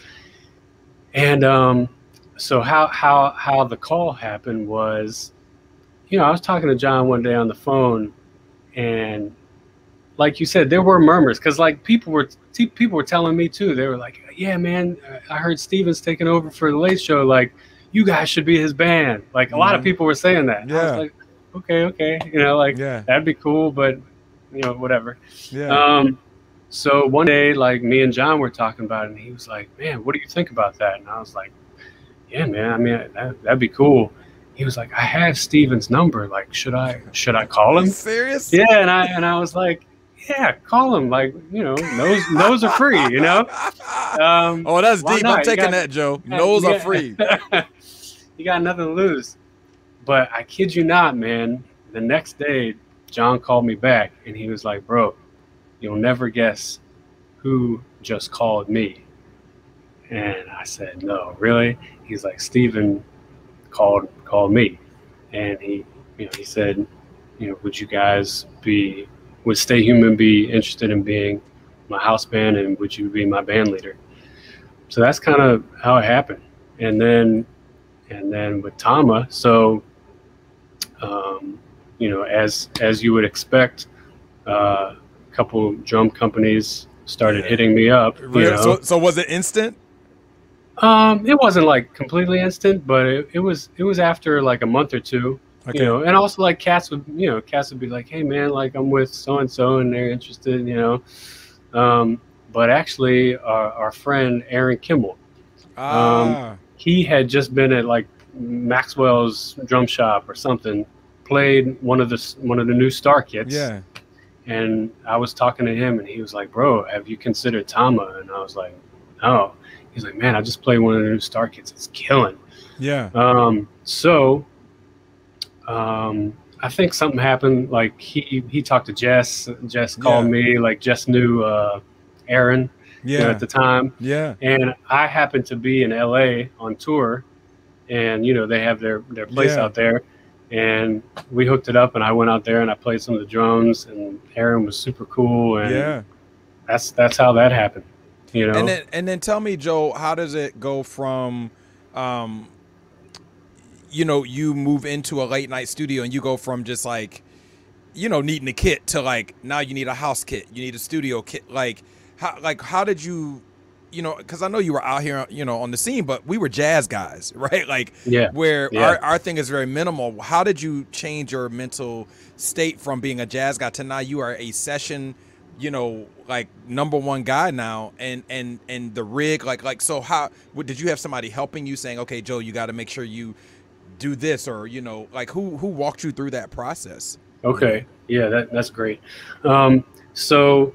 Speaker 2: And so how the call happened was, you know, I was talking to John one day on the phone, and like you said, there were murmurs, because like people were telling me too. They were like, yeah, man, I heard Steven's taking over for the Late Show. Like, you guys should be his band. Like a lot of people were saying that. I was like, okay, you know, like that'd be cool, but you know, whatever. So one day, like, me and John were talking about it, and he was like, man, what do you think about that? And I was like, yeah, man, I mean, that'd be cool. He was like, I have Steven's number. Like, should I call him?
Speaker 1: Are you serious?
Speaker 2: Yeah, and I was like, yeah, call him. Like, you know, nose are free, you know?
Speaker 1: Oh, that's deep. I'm taking that, Joe. Nose are free.
Speaker 2: You got nothing to lose. But I kid you not, man, the next day, John called me back, and he was like, bro, you'll never guess who just called me. And I said, no, really? He's like, Steven called me. And he said, you know, would Stay Human be interested in being my house band, and would you be my band leader? So that's kind of how it happened. And then with Tama, so you know, as you would expect, a couple drum companies started hitting me up. You know?
Speaker 1: So was it instant?
Speaker 2: It wasn't like completely instant, but it was after like a month or two. Okay. You know, and also like cats would be like, hey man, like I'm with so and so, and they're interested, you know. But actually, our friend Aaron Kimmel, he had just been at like Maxwell's drum shop or something, played one of the new Star kits. Yeah. And I was talking to him, and he was like, bro, have you considered Tama? And I was like, no. He's like, man, I just played one of the new Star kits. It's killing. Yeah. I think something happened. Like he talked to Jess. Jess called me. Like Jess knew Aaron you know, at the time. Yeah. And I happened to be in LA on tour, and you know they have their place out there, and we hooked it up. And I went out there and I played some of the drums, and Aaron was super cool. And that's how that happened. You know.
Speaker 1: And then tell me, Joe, how does it go from you know, you move into a late night studio, and you go from just like, you know, needing a kit to like, now you need a house kit, you need a studio kit. Like how did you, you know, because I know you were out here, you know, on the scene, but we were jazz guys, right? Like where our thing is very minimal. How did you change your mental state from being a jazz guy to now you are a session, you know, like #1 guy now, and the rig, like, so how did you have somebody helping you saying, okay, Joe, you got to make sure you do this, or, you know, like who walked you through that process?
Speaker 2: Okay. Yeah, that's great. So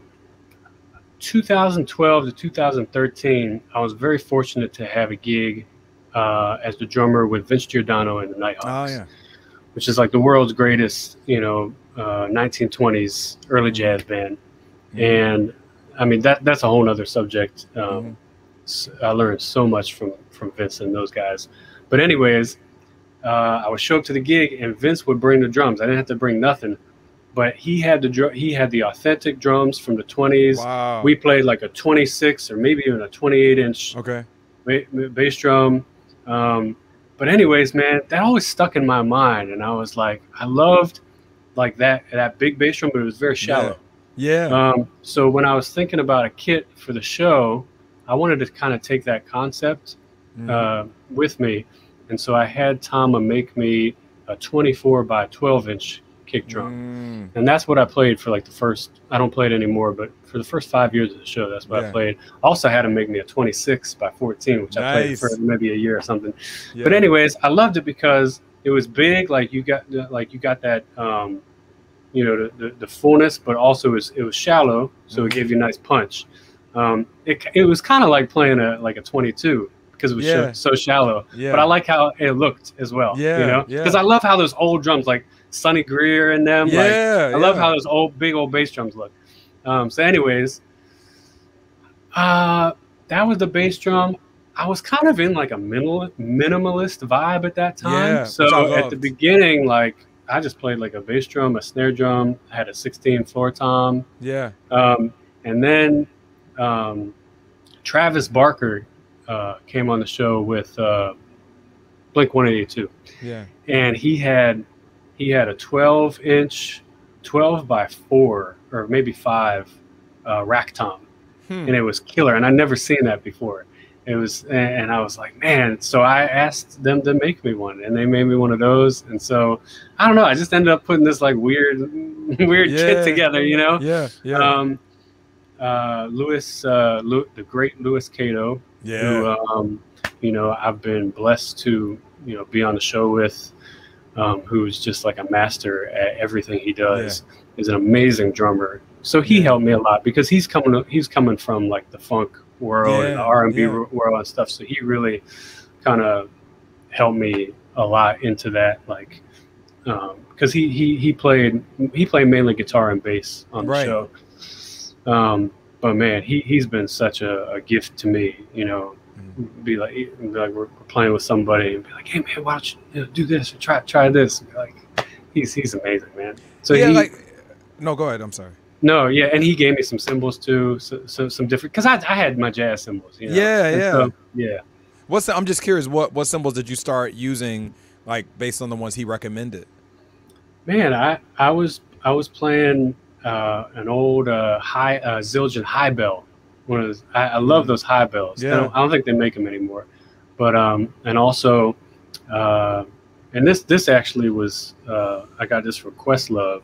Speaker 2: 2012 to 2013, I was very fortunate to have a gig as the drummer with Vince Giordano and the Nighthawks, which is like the world's greatest, you know, 1920s early jazz band. And I mean, that's a whole nother subject. I learned so much from Vince and those guys. But anyways, I would show up to the gig, and Vince would bring the drums. I didn't have to bring nothing, but he had the authentic drums from the 20s.
Speaker 1: Wow.
Speaker 2: We played like a 26 or maybe even a 28-inch bass drum. But anyways, man, that always stuck in my mind, and I was like, I loved like that big bass drum, but it was very shallow.
Speaker 1: Yeah.
Speaker 2: So when I was thinking about a kit for the show, I wanted to kind of take that concept with me, and so I had Tama make me a 24 by 12-inch kick drum, and that's what I played for like the first. I don't play it anymore, but for the first 5 years of the show, that's what I played. Also had him make me a 26 by 14, which I played for maybe a year or something. But anyways, I loved it because it was big. Like you got that, you know, the fullness, but also it was shallow, so it gave you a nice punch. It was kind of like playing a 22 because it was so shallow. But I like how it looked as well. You know, because I love how those old drums like Sonny Greer and them. I love how those big old bass drums look. So anyways, that was the bass drum. I was kind of in like a minimalist vibe at that time. So at the beginning, like I just played like a bass drum, a snare drum. I had a 16 floor tom. And then Travis Barker came on the show with Blink 182. And he had a 12-inch, 12 by 4 or maybe 5 rack tom, and it was killer. And I'd never seen that before. It was, and I was like, man. So I asked them to make me one, and they made me one of those. And so I don't know. I just ended up putting this like weird kit together, you know. The great Louis Cato, who you know, I've been blessed to, you know, be on the show with, who's just like a master at everything he does. Is an amazing drummer. So he helped me a lot because he's coming from like the funk world and the R&B world and stuff. So he really kind of helped me a lot into that, like, because he played mainly guitar and bass on the show. But man, he's been such a gift to me, you know. Be like we're playing with somebody and be like, hey man, why don't you do this or try this? And be like, he's amazing, man. So
Speaker 1: no, go ahead. I'm sorry.
Speaker 2: No, and he gave me some cymbals too, so some different, because I had my jazz cymbals, you know?
Speaker 1: So, I'm just curious, what cymbals did you start using, like based on the ones he recommended?
Speaker 2: Man, I was playing an old Zildjian high bell. One of those, I love those high bells. I don't think they make them anymore. But and also, and this actually was I got this from Questlove,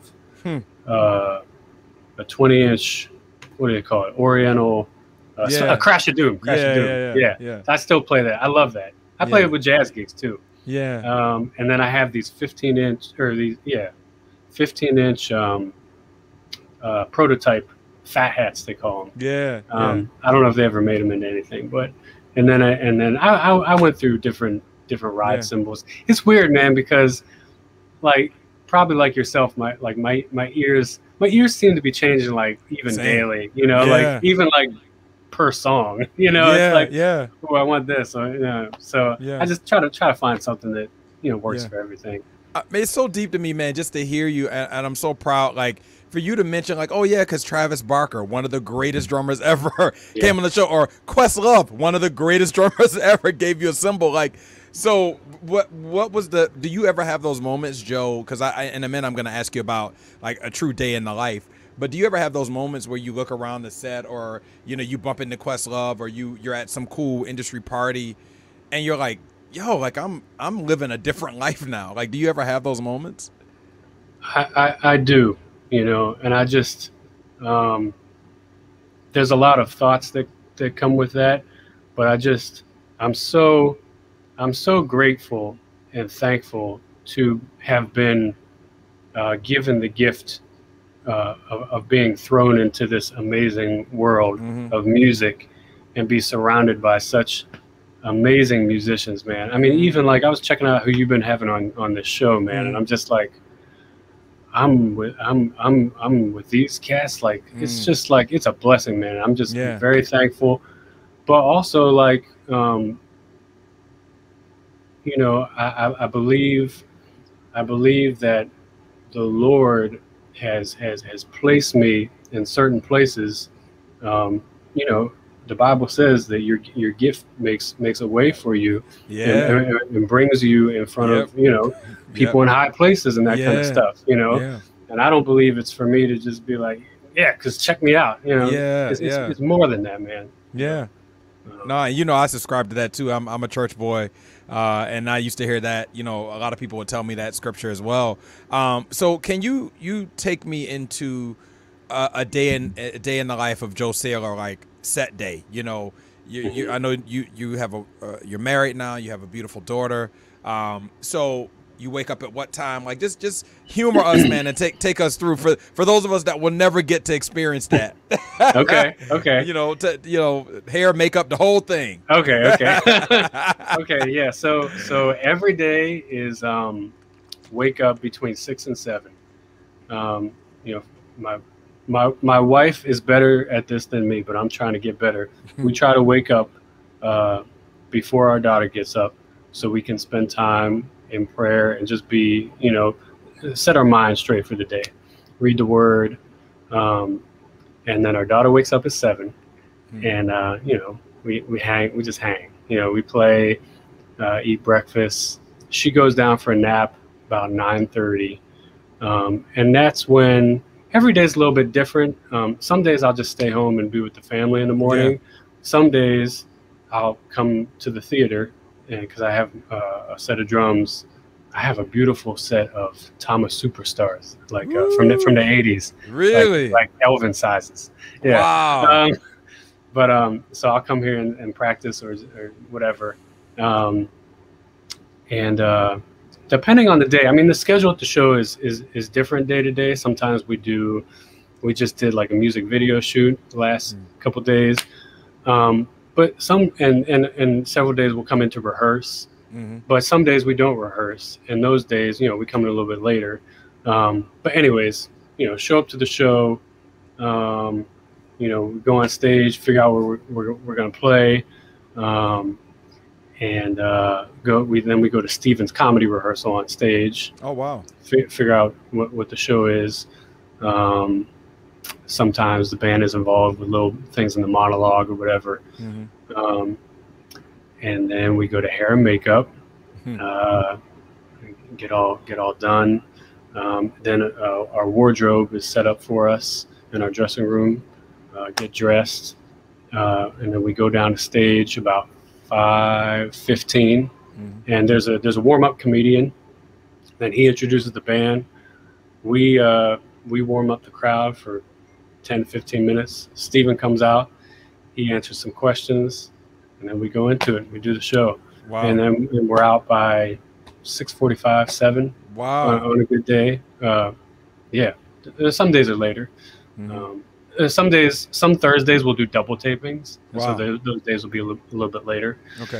Speaker 2: a 20-inch, what do they call it? Oriental, a Crash of Doom. I still play that. I love that. I play it with jazz gigs too. And then I have these 15-inch prototype fat hats, they call them. I don't know if they ever made them into anything, but and then I went through different ride cymbals. It's weird, man, because like probably like yourself, my ears seem to be changing like even daily, you know, like even like per song, you know. It's like, oh, I want this, so I just try to find something that, you know, works for everything.
Speaker 1: It's so deep to me, man, just to hear you, and I'm so proud, like, for you to mention, like, oh yeah, because Travis Barker, one of the greatest drummers ever, came on the show, or Questlove, one of the greatest drummers ever, gave you a cymbal. Like, so what was do you ever have those moments, Joe? Because in a minute I'm gonna ask you about like a true day in the life. But do you ever have those moments where you look around the set, or you know, you bump into Questlove, or you're at some cool industry party, and you're like, yo, like I'm living a different life now. Like, do you ever have those moments?
Speaker 2: I do, you know, and I just there's a lot of thoughts that come with that, but I'm so grateful and thankful to have been given the gift of being thrown into this amazing world of music and be surrounded by such amazing musicians, man. I mean, even like I was checking out who you've been having on this show, man, and I'm just like, I'm with these cats. Like, it's just like, it's a blessing, man. I'm just very thankful, but also like, you know, I believe that the Lord has placed me in certain places. You know, the Bible says that your gift makes a way for you, and brings you in front of, you know, people in high places and that kind of stuff, you know. And I don't believe it's for me to just be like, yeah, because check me out, you know. It's more than that, man.
Speaker 1: No, you know, I subscribe to that too. I'm a church boy, and I used to hear that. You know, a lot of people would tell me that scripture as well. So can you take me into a day in the life of Joe SAYLOR, like set day? You know, I know you have you're married now. You have a beautiful daughter. So you wake up at what time? Like, just humor us, man, and take us through for those of us that will never get to experience that.
Speaker 2: Okay.
Speaker 1: You know, hair, makeup, the whole thing.
Speaker 2: Okay. Okay. Yeah. So every day is wake up between 6 and 7. You know, my wife is better at this than me, but I'm trying to get better. We try to wake up before our daughter gets up, so we can spend time in prayer and just be, you know, set our mind straight for the day, read the word, and then our daughter wakes up at 7, and you know, we just hang, you know, we play, eat breakfast. She goes down for a nap about 9:30, and that's when every day is a little bit different. Some days I'll just stay home and be with the family in the morning. Some days I'll come to the theater, and because I have a set of drums. I have a beautiful set of Thomas Superstars, like from the 80s.
Speaker 1: Really?
Speaker 2: Like Elvin sizes. Yeah.
Speaker 1: Wow.
Speaker 2: So I'll come here and practice or whatever. And depending on the day, I mean, the schedule at the show is different day to day. Sometimes we just did like a music video shoot the last couple days. But some and several days we'll come in to rehearse. But some days we don't rehearse, and those days, you know, we come in a little bit later. But anyways, you know, show up to the show. You know, we go on stage, figure out where we're gonna play, and we go to Steven's comedy rehearsal on stage.
Speaker 1: Oh wow!
Speaker 2: Figure out what the show is. Sometimes the band is involved with little things in the monologue or whatever. And then we go to hair and makeup, get all done. Then our wardrobe is set up for us in our dressing room. Get dressed, and then we go down to stage about 5:15. And there's a warm-up comedian. Then he introduces the band. We warm up the crowd for 10-15 minutes. Steven comes out. He answers some questions. And then we go into it. We do the show.
Speaker 1: Wow.
Speaker 2: And then we're out by 6:45, 7.
Speaker 1: Wow.
Speaker 2: On a good day. Yeah. Some days are later. Some Thursdays we'll do double tapings.
Speaker 1: Wow.
Speaker 2: So those days will be a little bit later.
Speaker 1: Okay.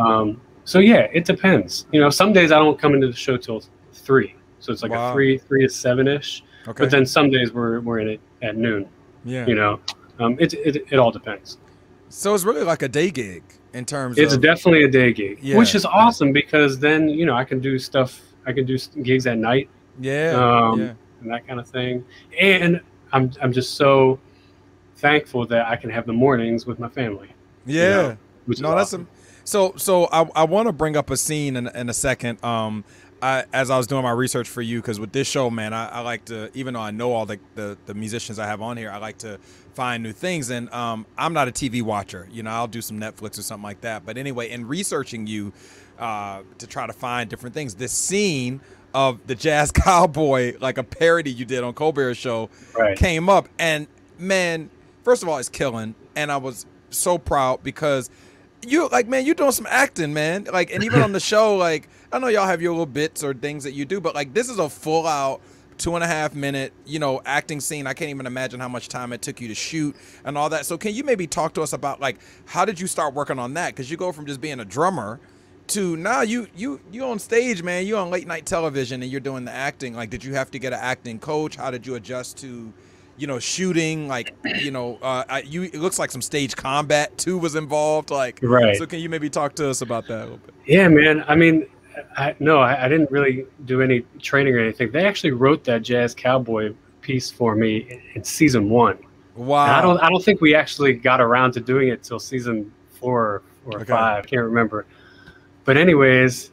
Speaker 2: So yeah, it depends. You know, some days I don't come into the show till 3. So it's like a 3 to 7-ish.
Speaker 1: Okay.
Speaker 2: But then some days we're in it at noon.
Speaker 1: Yeah.
Speaker 2: You know, it all depends.
Speaker 1: So it's really like a day gig in terms
Speaker 2: It's definitely a day gig, which is awesome because then, you know, I can do gigs at night. And that kind of thing. And I'm just so thankful that I can have the mornings with my family.
Speaker 1: Yeah.
Speaker 2: You know, which is awesome.
Speaker 1: So I want to bring up a scene in a second. As I was doing my research for you, because with this show, man, I like to, even though I know all the musicians I have on here, I like to find new things. And I'm not a TV watcher. You know, I'll do some Netflix or something like that. But anyway, in researching you to try to find different things, this scene of the Jazz Cowboy, like a parody you did on Colbert's show, came up. And man, first of all, it's killing. And I was so proud because you're doing some acting, man. Like, and even on the show, like, I know y'all have your little bits or things that you do, but like, this is a full out 2.5 minute, you know, acting scene. I can't even imagine how much time it took you to shoot and all that. So can you maybe talk to us about, like, how did you start working on that? Because you go from just being a drummer to now you on stage, man. You on late night television and you're doing the acting. Like, did you have to get an acting coach? How did you adjust to, you know, shooting? Like, you know, it looks like some stage combat too was involved. Like, so can you maybe talk to us about that a little bit?
Speaker 2: Yeah, man. I mean, I didn't really do any training or anything. They actually wrote that Jazz Cowboy piece for me in season 1.
Speaker 1: Wow.
Speaker 2: And I don't think we actually got around to doing it till season 4 or 5. I can't remember. But anyways,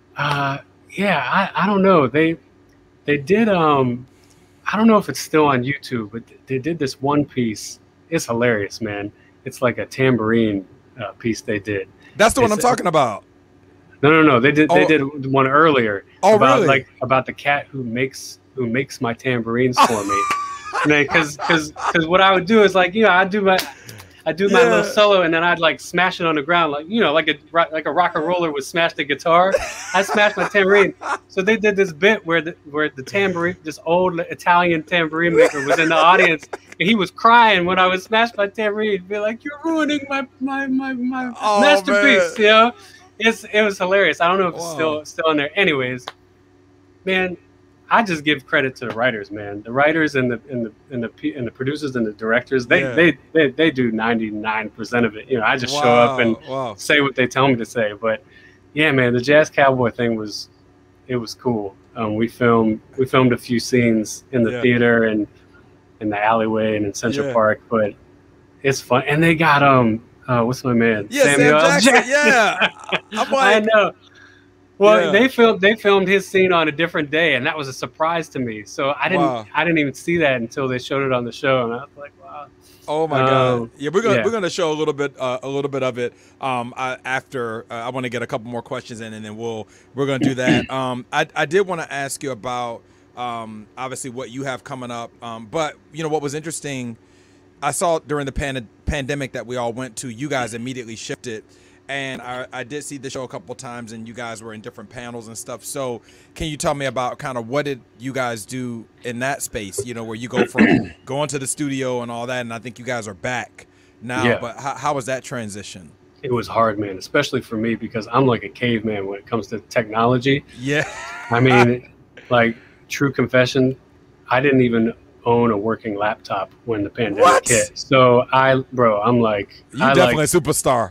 Speaker 2: yeah, I don't know. They did I don't know if it's still on YouTube, but they did this one piece. It's hilarious, man. It's like a tambourine piece they did.
Speaker 1: That's the one I'm talking about.
Speaker 2: No. They did one earlier.
Speaker 1: Oh,
Speaker 2: about,
Speaker 1: really?
Speaker 2: Like about the cat who makes my tambourines for me. Because what I would do is like, you know, I do my little solo, and then I'd like smash it on the ground, like, you know, like a rock and roller would smash the guitar. I smashed my tambourine. So they did this bit where the tambourine, this old Italian tambourine maker, was in the audience, and he was crying when I would smash my tambourine. He'd be like, "You're ruining my masterpiece," man. You know. It was hilarious. I don't know if it's still in there. Anyways, man, I just give credit to the writers, man. The writers and the producers and the directors, they do 99% of it. You know, I just show up and say what they tell me to say. But yeah, man, the Jazz Cowboy thing was cool. We filmed a few scenes in the theater and in the alleyway and in Central Park, but it's fun. And they got what's my man?
Speaker 1: Samuel Jackson. Yeah, I'm like,
Speaker 2: I know. Well, they filmed his scene on a different day, and that was a surprise to me. So I didn't even see that until they showed it on the show, and I was like, wow.
Speaker 1: Oh my God! Yeah, we're gonna show a little bit of it after. I want to get a couple more questions in, and then we're gonna do that. I did want to ask you about obviously what you have coming up, but you know what was interesting. I saw during the pandemic that we all went to, you guys immediately shifted. And I did see the show a couple of times, and you guys were in different panels and stuff. So can you tell me about kind of what did you guys do in that space, you know, where you go from going to the studio and all that, and I think you guys are back now, but how was that transition?
Speaker 2: It was hard, man, especially for me because I'm like a caveman when it comes to technology.
Speaker 1: Yeah.
Speaker 2: I mean, like, true confession, I didn't even own a working laptop when the pandemic hit. So I'm like...
Speaker 1: You definitely a superstar.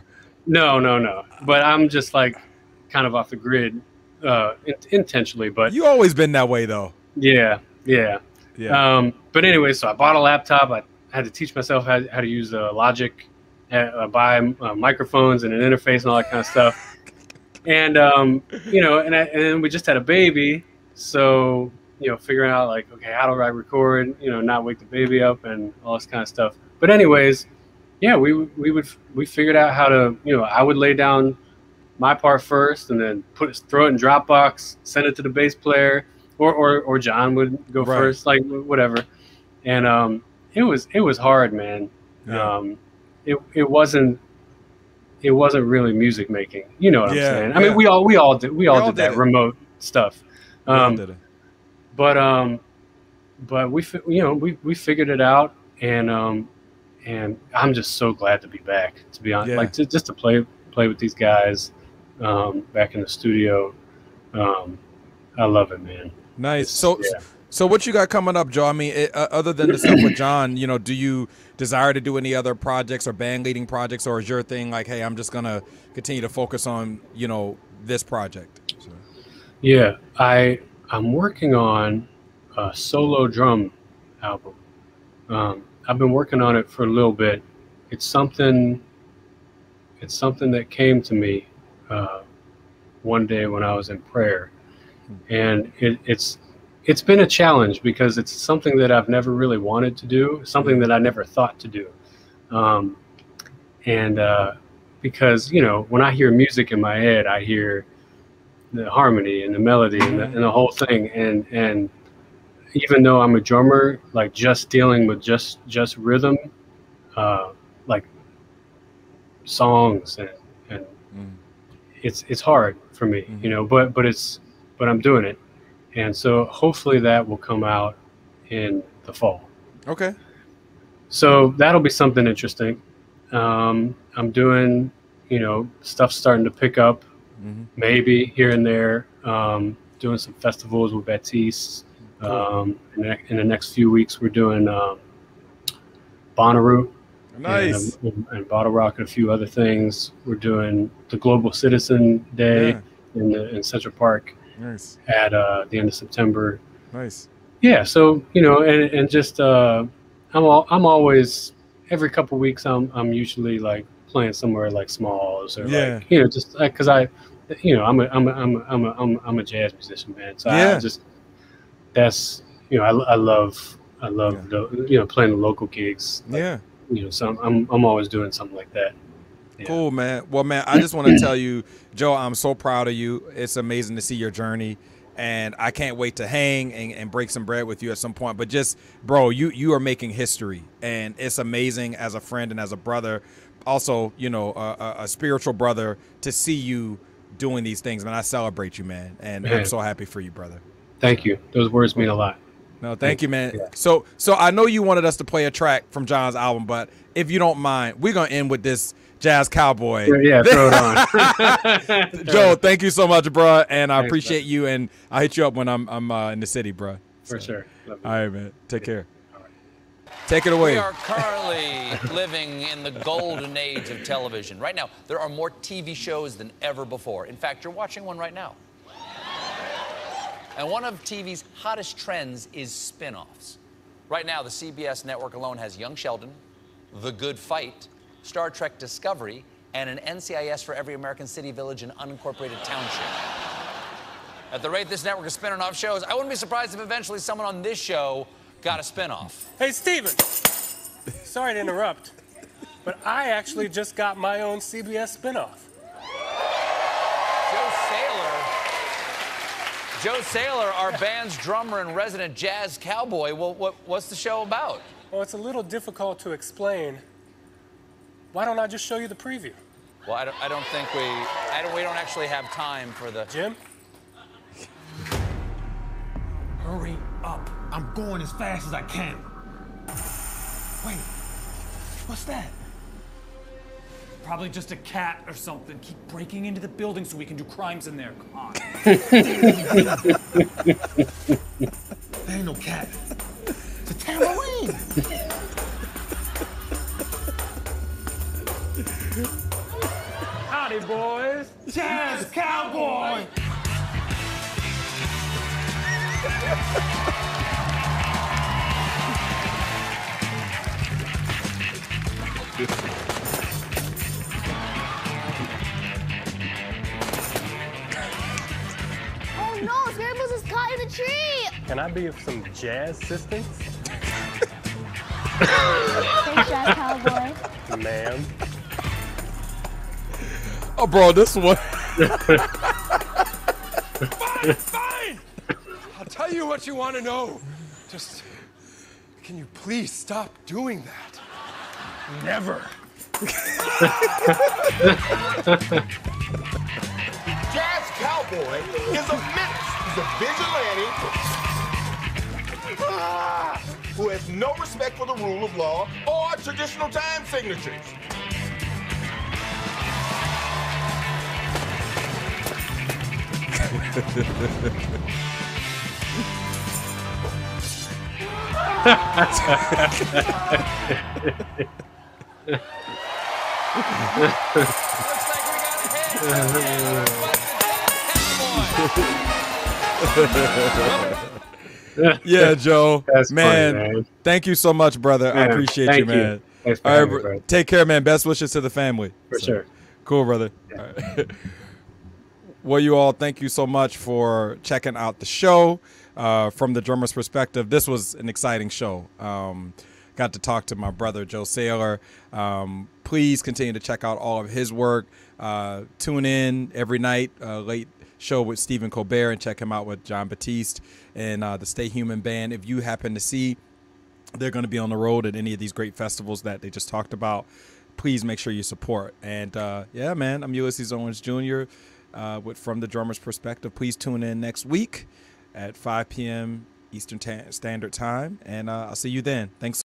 Speaker 2: No. But I'm just like kind of off the grid intentionally. But
Speaker 1: you always been that way, though.
Speaker 2: Yeah. But anyway, so I bought a laptop. I had to teach myself how to use Logic, buy microphones and an interface and all that kind of stuff. And you know, and then we just had a baby, so you know, figuring out like, okay, how do I record? You know, not wake the baby up and all this kind of stuff. But anyways. Yeah, we figured out how to, you know, I would lay down my part first and then throw it in Dropbox, send it to the bass player, or John would go first, like whatever. And it was hard, man. Yeah. It wasn't really music making. You know what I'm saying? I mean, we all did that remote stuff. But we figured it out, and I'm just so glad to be back, to be honest. Like just to play with these guys back in the studio. I love it, man.
Speaker 1: Nice. So what you got coming up, Joe? I mean, other than the stuff with John, you know, do you desire to do any other projects or band leading projects, or is your thing like, hey, I'm just gonna continue to focus on, you know, this project? So.
Speaker 2: Yeah, I'm working on a solo drum album. I've been working on it for a little bit. It's something that came to me one day when I was in prayer, and it's been a challenge because it's something that I've never really wanted to do, something that I never thought to do, because you know, when I hear music in my head, I hear the harmony and the melody and the whole thing, and even though I'm a drummer, like just dealing with just rhythm, like songs and it's hard for me, you know, but I'm doing it. And so hopefully that will come out in the fall.
Speaker 1: Okay.
Speaker 2: So that'll be something interesting. I'm doing, you know, stuff starting to pick up, maybe here and there, doing some festivals with Baptiste. In the next few weeks, we're doing Bonnaroo,
Speaker 1: nice,
Speaker 2: and Bottle Rock and a few other things. We're doing the Global Citizen Day in Central Park,
Speaker 1: nice,
Speaker 2: at the end of September.
Speaker 1: Nice.
Speaker 2: Yeah. So, and just, I'm always, every couple weeks, I'm usually like playing somewhere like Smalls or
Speaker 1: Yeah.
Speaker 2: like, just like, cause I'm a jazz musician, man. So I
Speaker 1: Yeah.
Speaker 2: just, that's, I love,
Speaker 1: Yeah.
Speaker 2: playing the local gigs. Like,
Speaker 1: Yeah.
Speaker 2: so I'm always doing something like that. Yeah.
Speaker 1: Cool, man. Well, man, I just want to tell you, Joe, I'm so proud of you. It's amazing to see your journey, and I can't wait to hang and break some bread with you at some point. But just, bro, you are making history, and it's amazing as a friend and as a brother, also, a spiritual brother, to see you doing these things, man. I celebrate you, man, and I'm so happy for you, brother.
Speaker 2: Thank you. Those words mean a lot.
Speaker 1: No, thank you, man.
Speaker 2: Yeah.
Speaker 1: So I know you wanted us to play a track from John's album, but if you don't mind, we're gonna end with this Jazz Cowboy.
Speaker 2: Yeah, throw it on.
Speaker 1: Joe, thank you so much, bro, and I appreciate you. And I'll hit you up when I'm in the city, bro.
Speaker 2: For sure.
Speaker 1: All right, man. Take care. All right. Take it away.
Speaker 3: We are currently living in the golden age of television. Right now, there are more TV shows than ever before. In fact, you're watching one right now. And one of TV's hottest trends is spin-offs. Right now, the CBS network alone has Young Sheldon, The Good Fight, Star Trek Discovery, and an NCIS for every American city, village, and unincorporated township. At the rate this network is spinning off shows, I wouldn't be surprised if eventually someone on this show got a spin-off.
Speaker 4: Hey, Steven. Sorry to interrupt, but I actually just got my own CBS spinoff.
Speaker 3: Joe Saylor, our band's drummer and resident jazz cowboy. Well, what's the show about?
Speaker 4: Well, it's a little difficult to explain. Why don't I just show you the preview?
Speaker 3: Well, I don't think we don't actually have time for the...
Speaker 4: Jim?
Speaker 5: Hurry up. I'm going as fast as I can. Wait, what's that?
Speaker 6: Probably just a cat or something. Keep breaking into the building so we can do crimes in there. Come on.
Speaker 5: There ain't no cat. It's a tambourine.
Speaker 4: Howdy, boys.
Speaker 5: Jazz Cowboy.
Speaker 7: Oh no, Scaramouche is caught in the tree!
Speaker 4: Can I be of some jazz assistance?
Speaker 7: Thanks, Jazz Cowboy.
Speaker 4: Ma'am.
Speaker 1: Oh, bro, this one.
Speaker 8: Fine! I'll tell you what you want to know. Just, can you please stop doing that? Never.
Speaker 9: Jazz Cowboy is a menace. He's a vigilante who has no respect for the rule of law or traditional time signatures.
Speaker 1: Yeah, Joe.
Speaker 2: That's
Speaker 1: man,
Speaker 2: funny, man.
Speaker 1: Thank you so much, brother. I appreciate you,
Speaker 2: thank
Speaker 1: man.
Speaker 2: Thanks for
Speaker 1: All
Speaker 2: having
Speaker 1: right,
Speaker 2: me, bro.
Speaker 1: take care, man. Best wishes to the family.
Speaker 2: For sure.
Speaker 1: Cool, brother.
Speaker 2: Yeah.
Speaker 1: All right. Well, you all, thank you so much for checking out the show. From the drummer's perspective, this was an exciting show. Got to talk to my brother, Joe Saylor. Please continue to check out all of his work. Tune in every night, late show with Stephen Colbert, and check him out with John Batiste and the Stay Human Band. If you happen to see they're going to be on the road at any of these great festivals that they just talked about, please make sure you support. And yeah, man, I'm Ulysses Owens Jr. With From the Drummer's Perspective. Please tune in next week at 5 p.m. Eastern Standard Time, and I'll see you then. Thanks.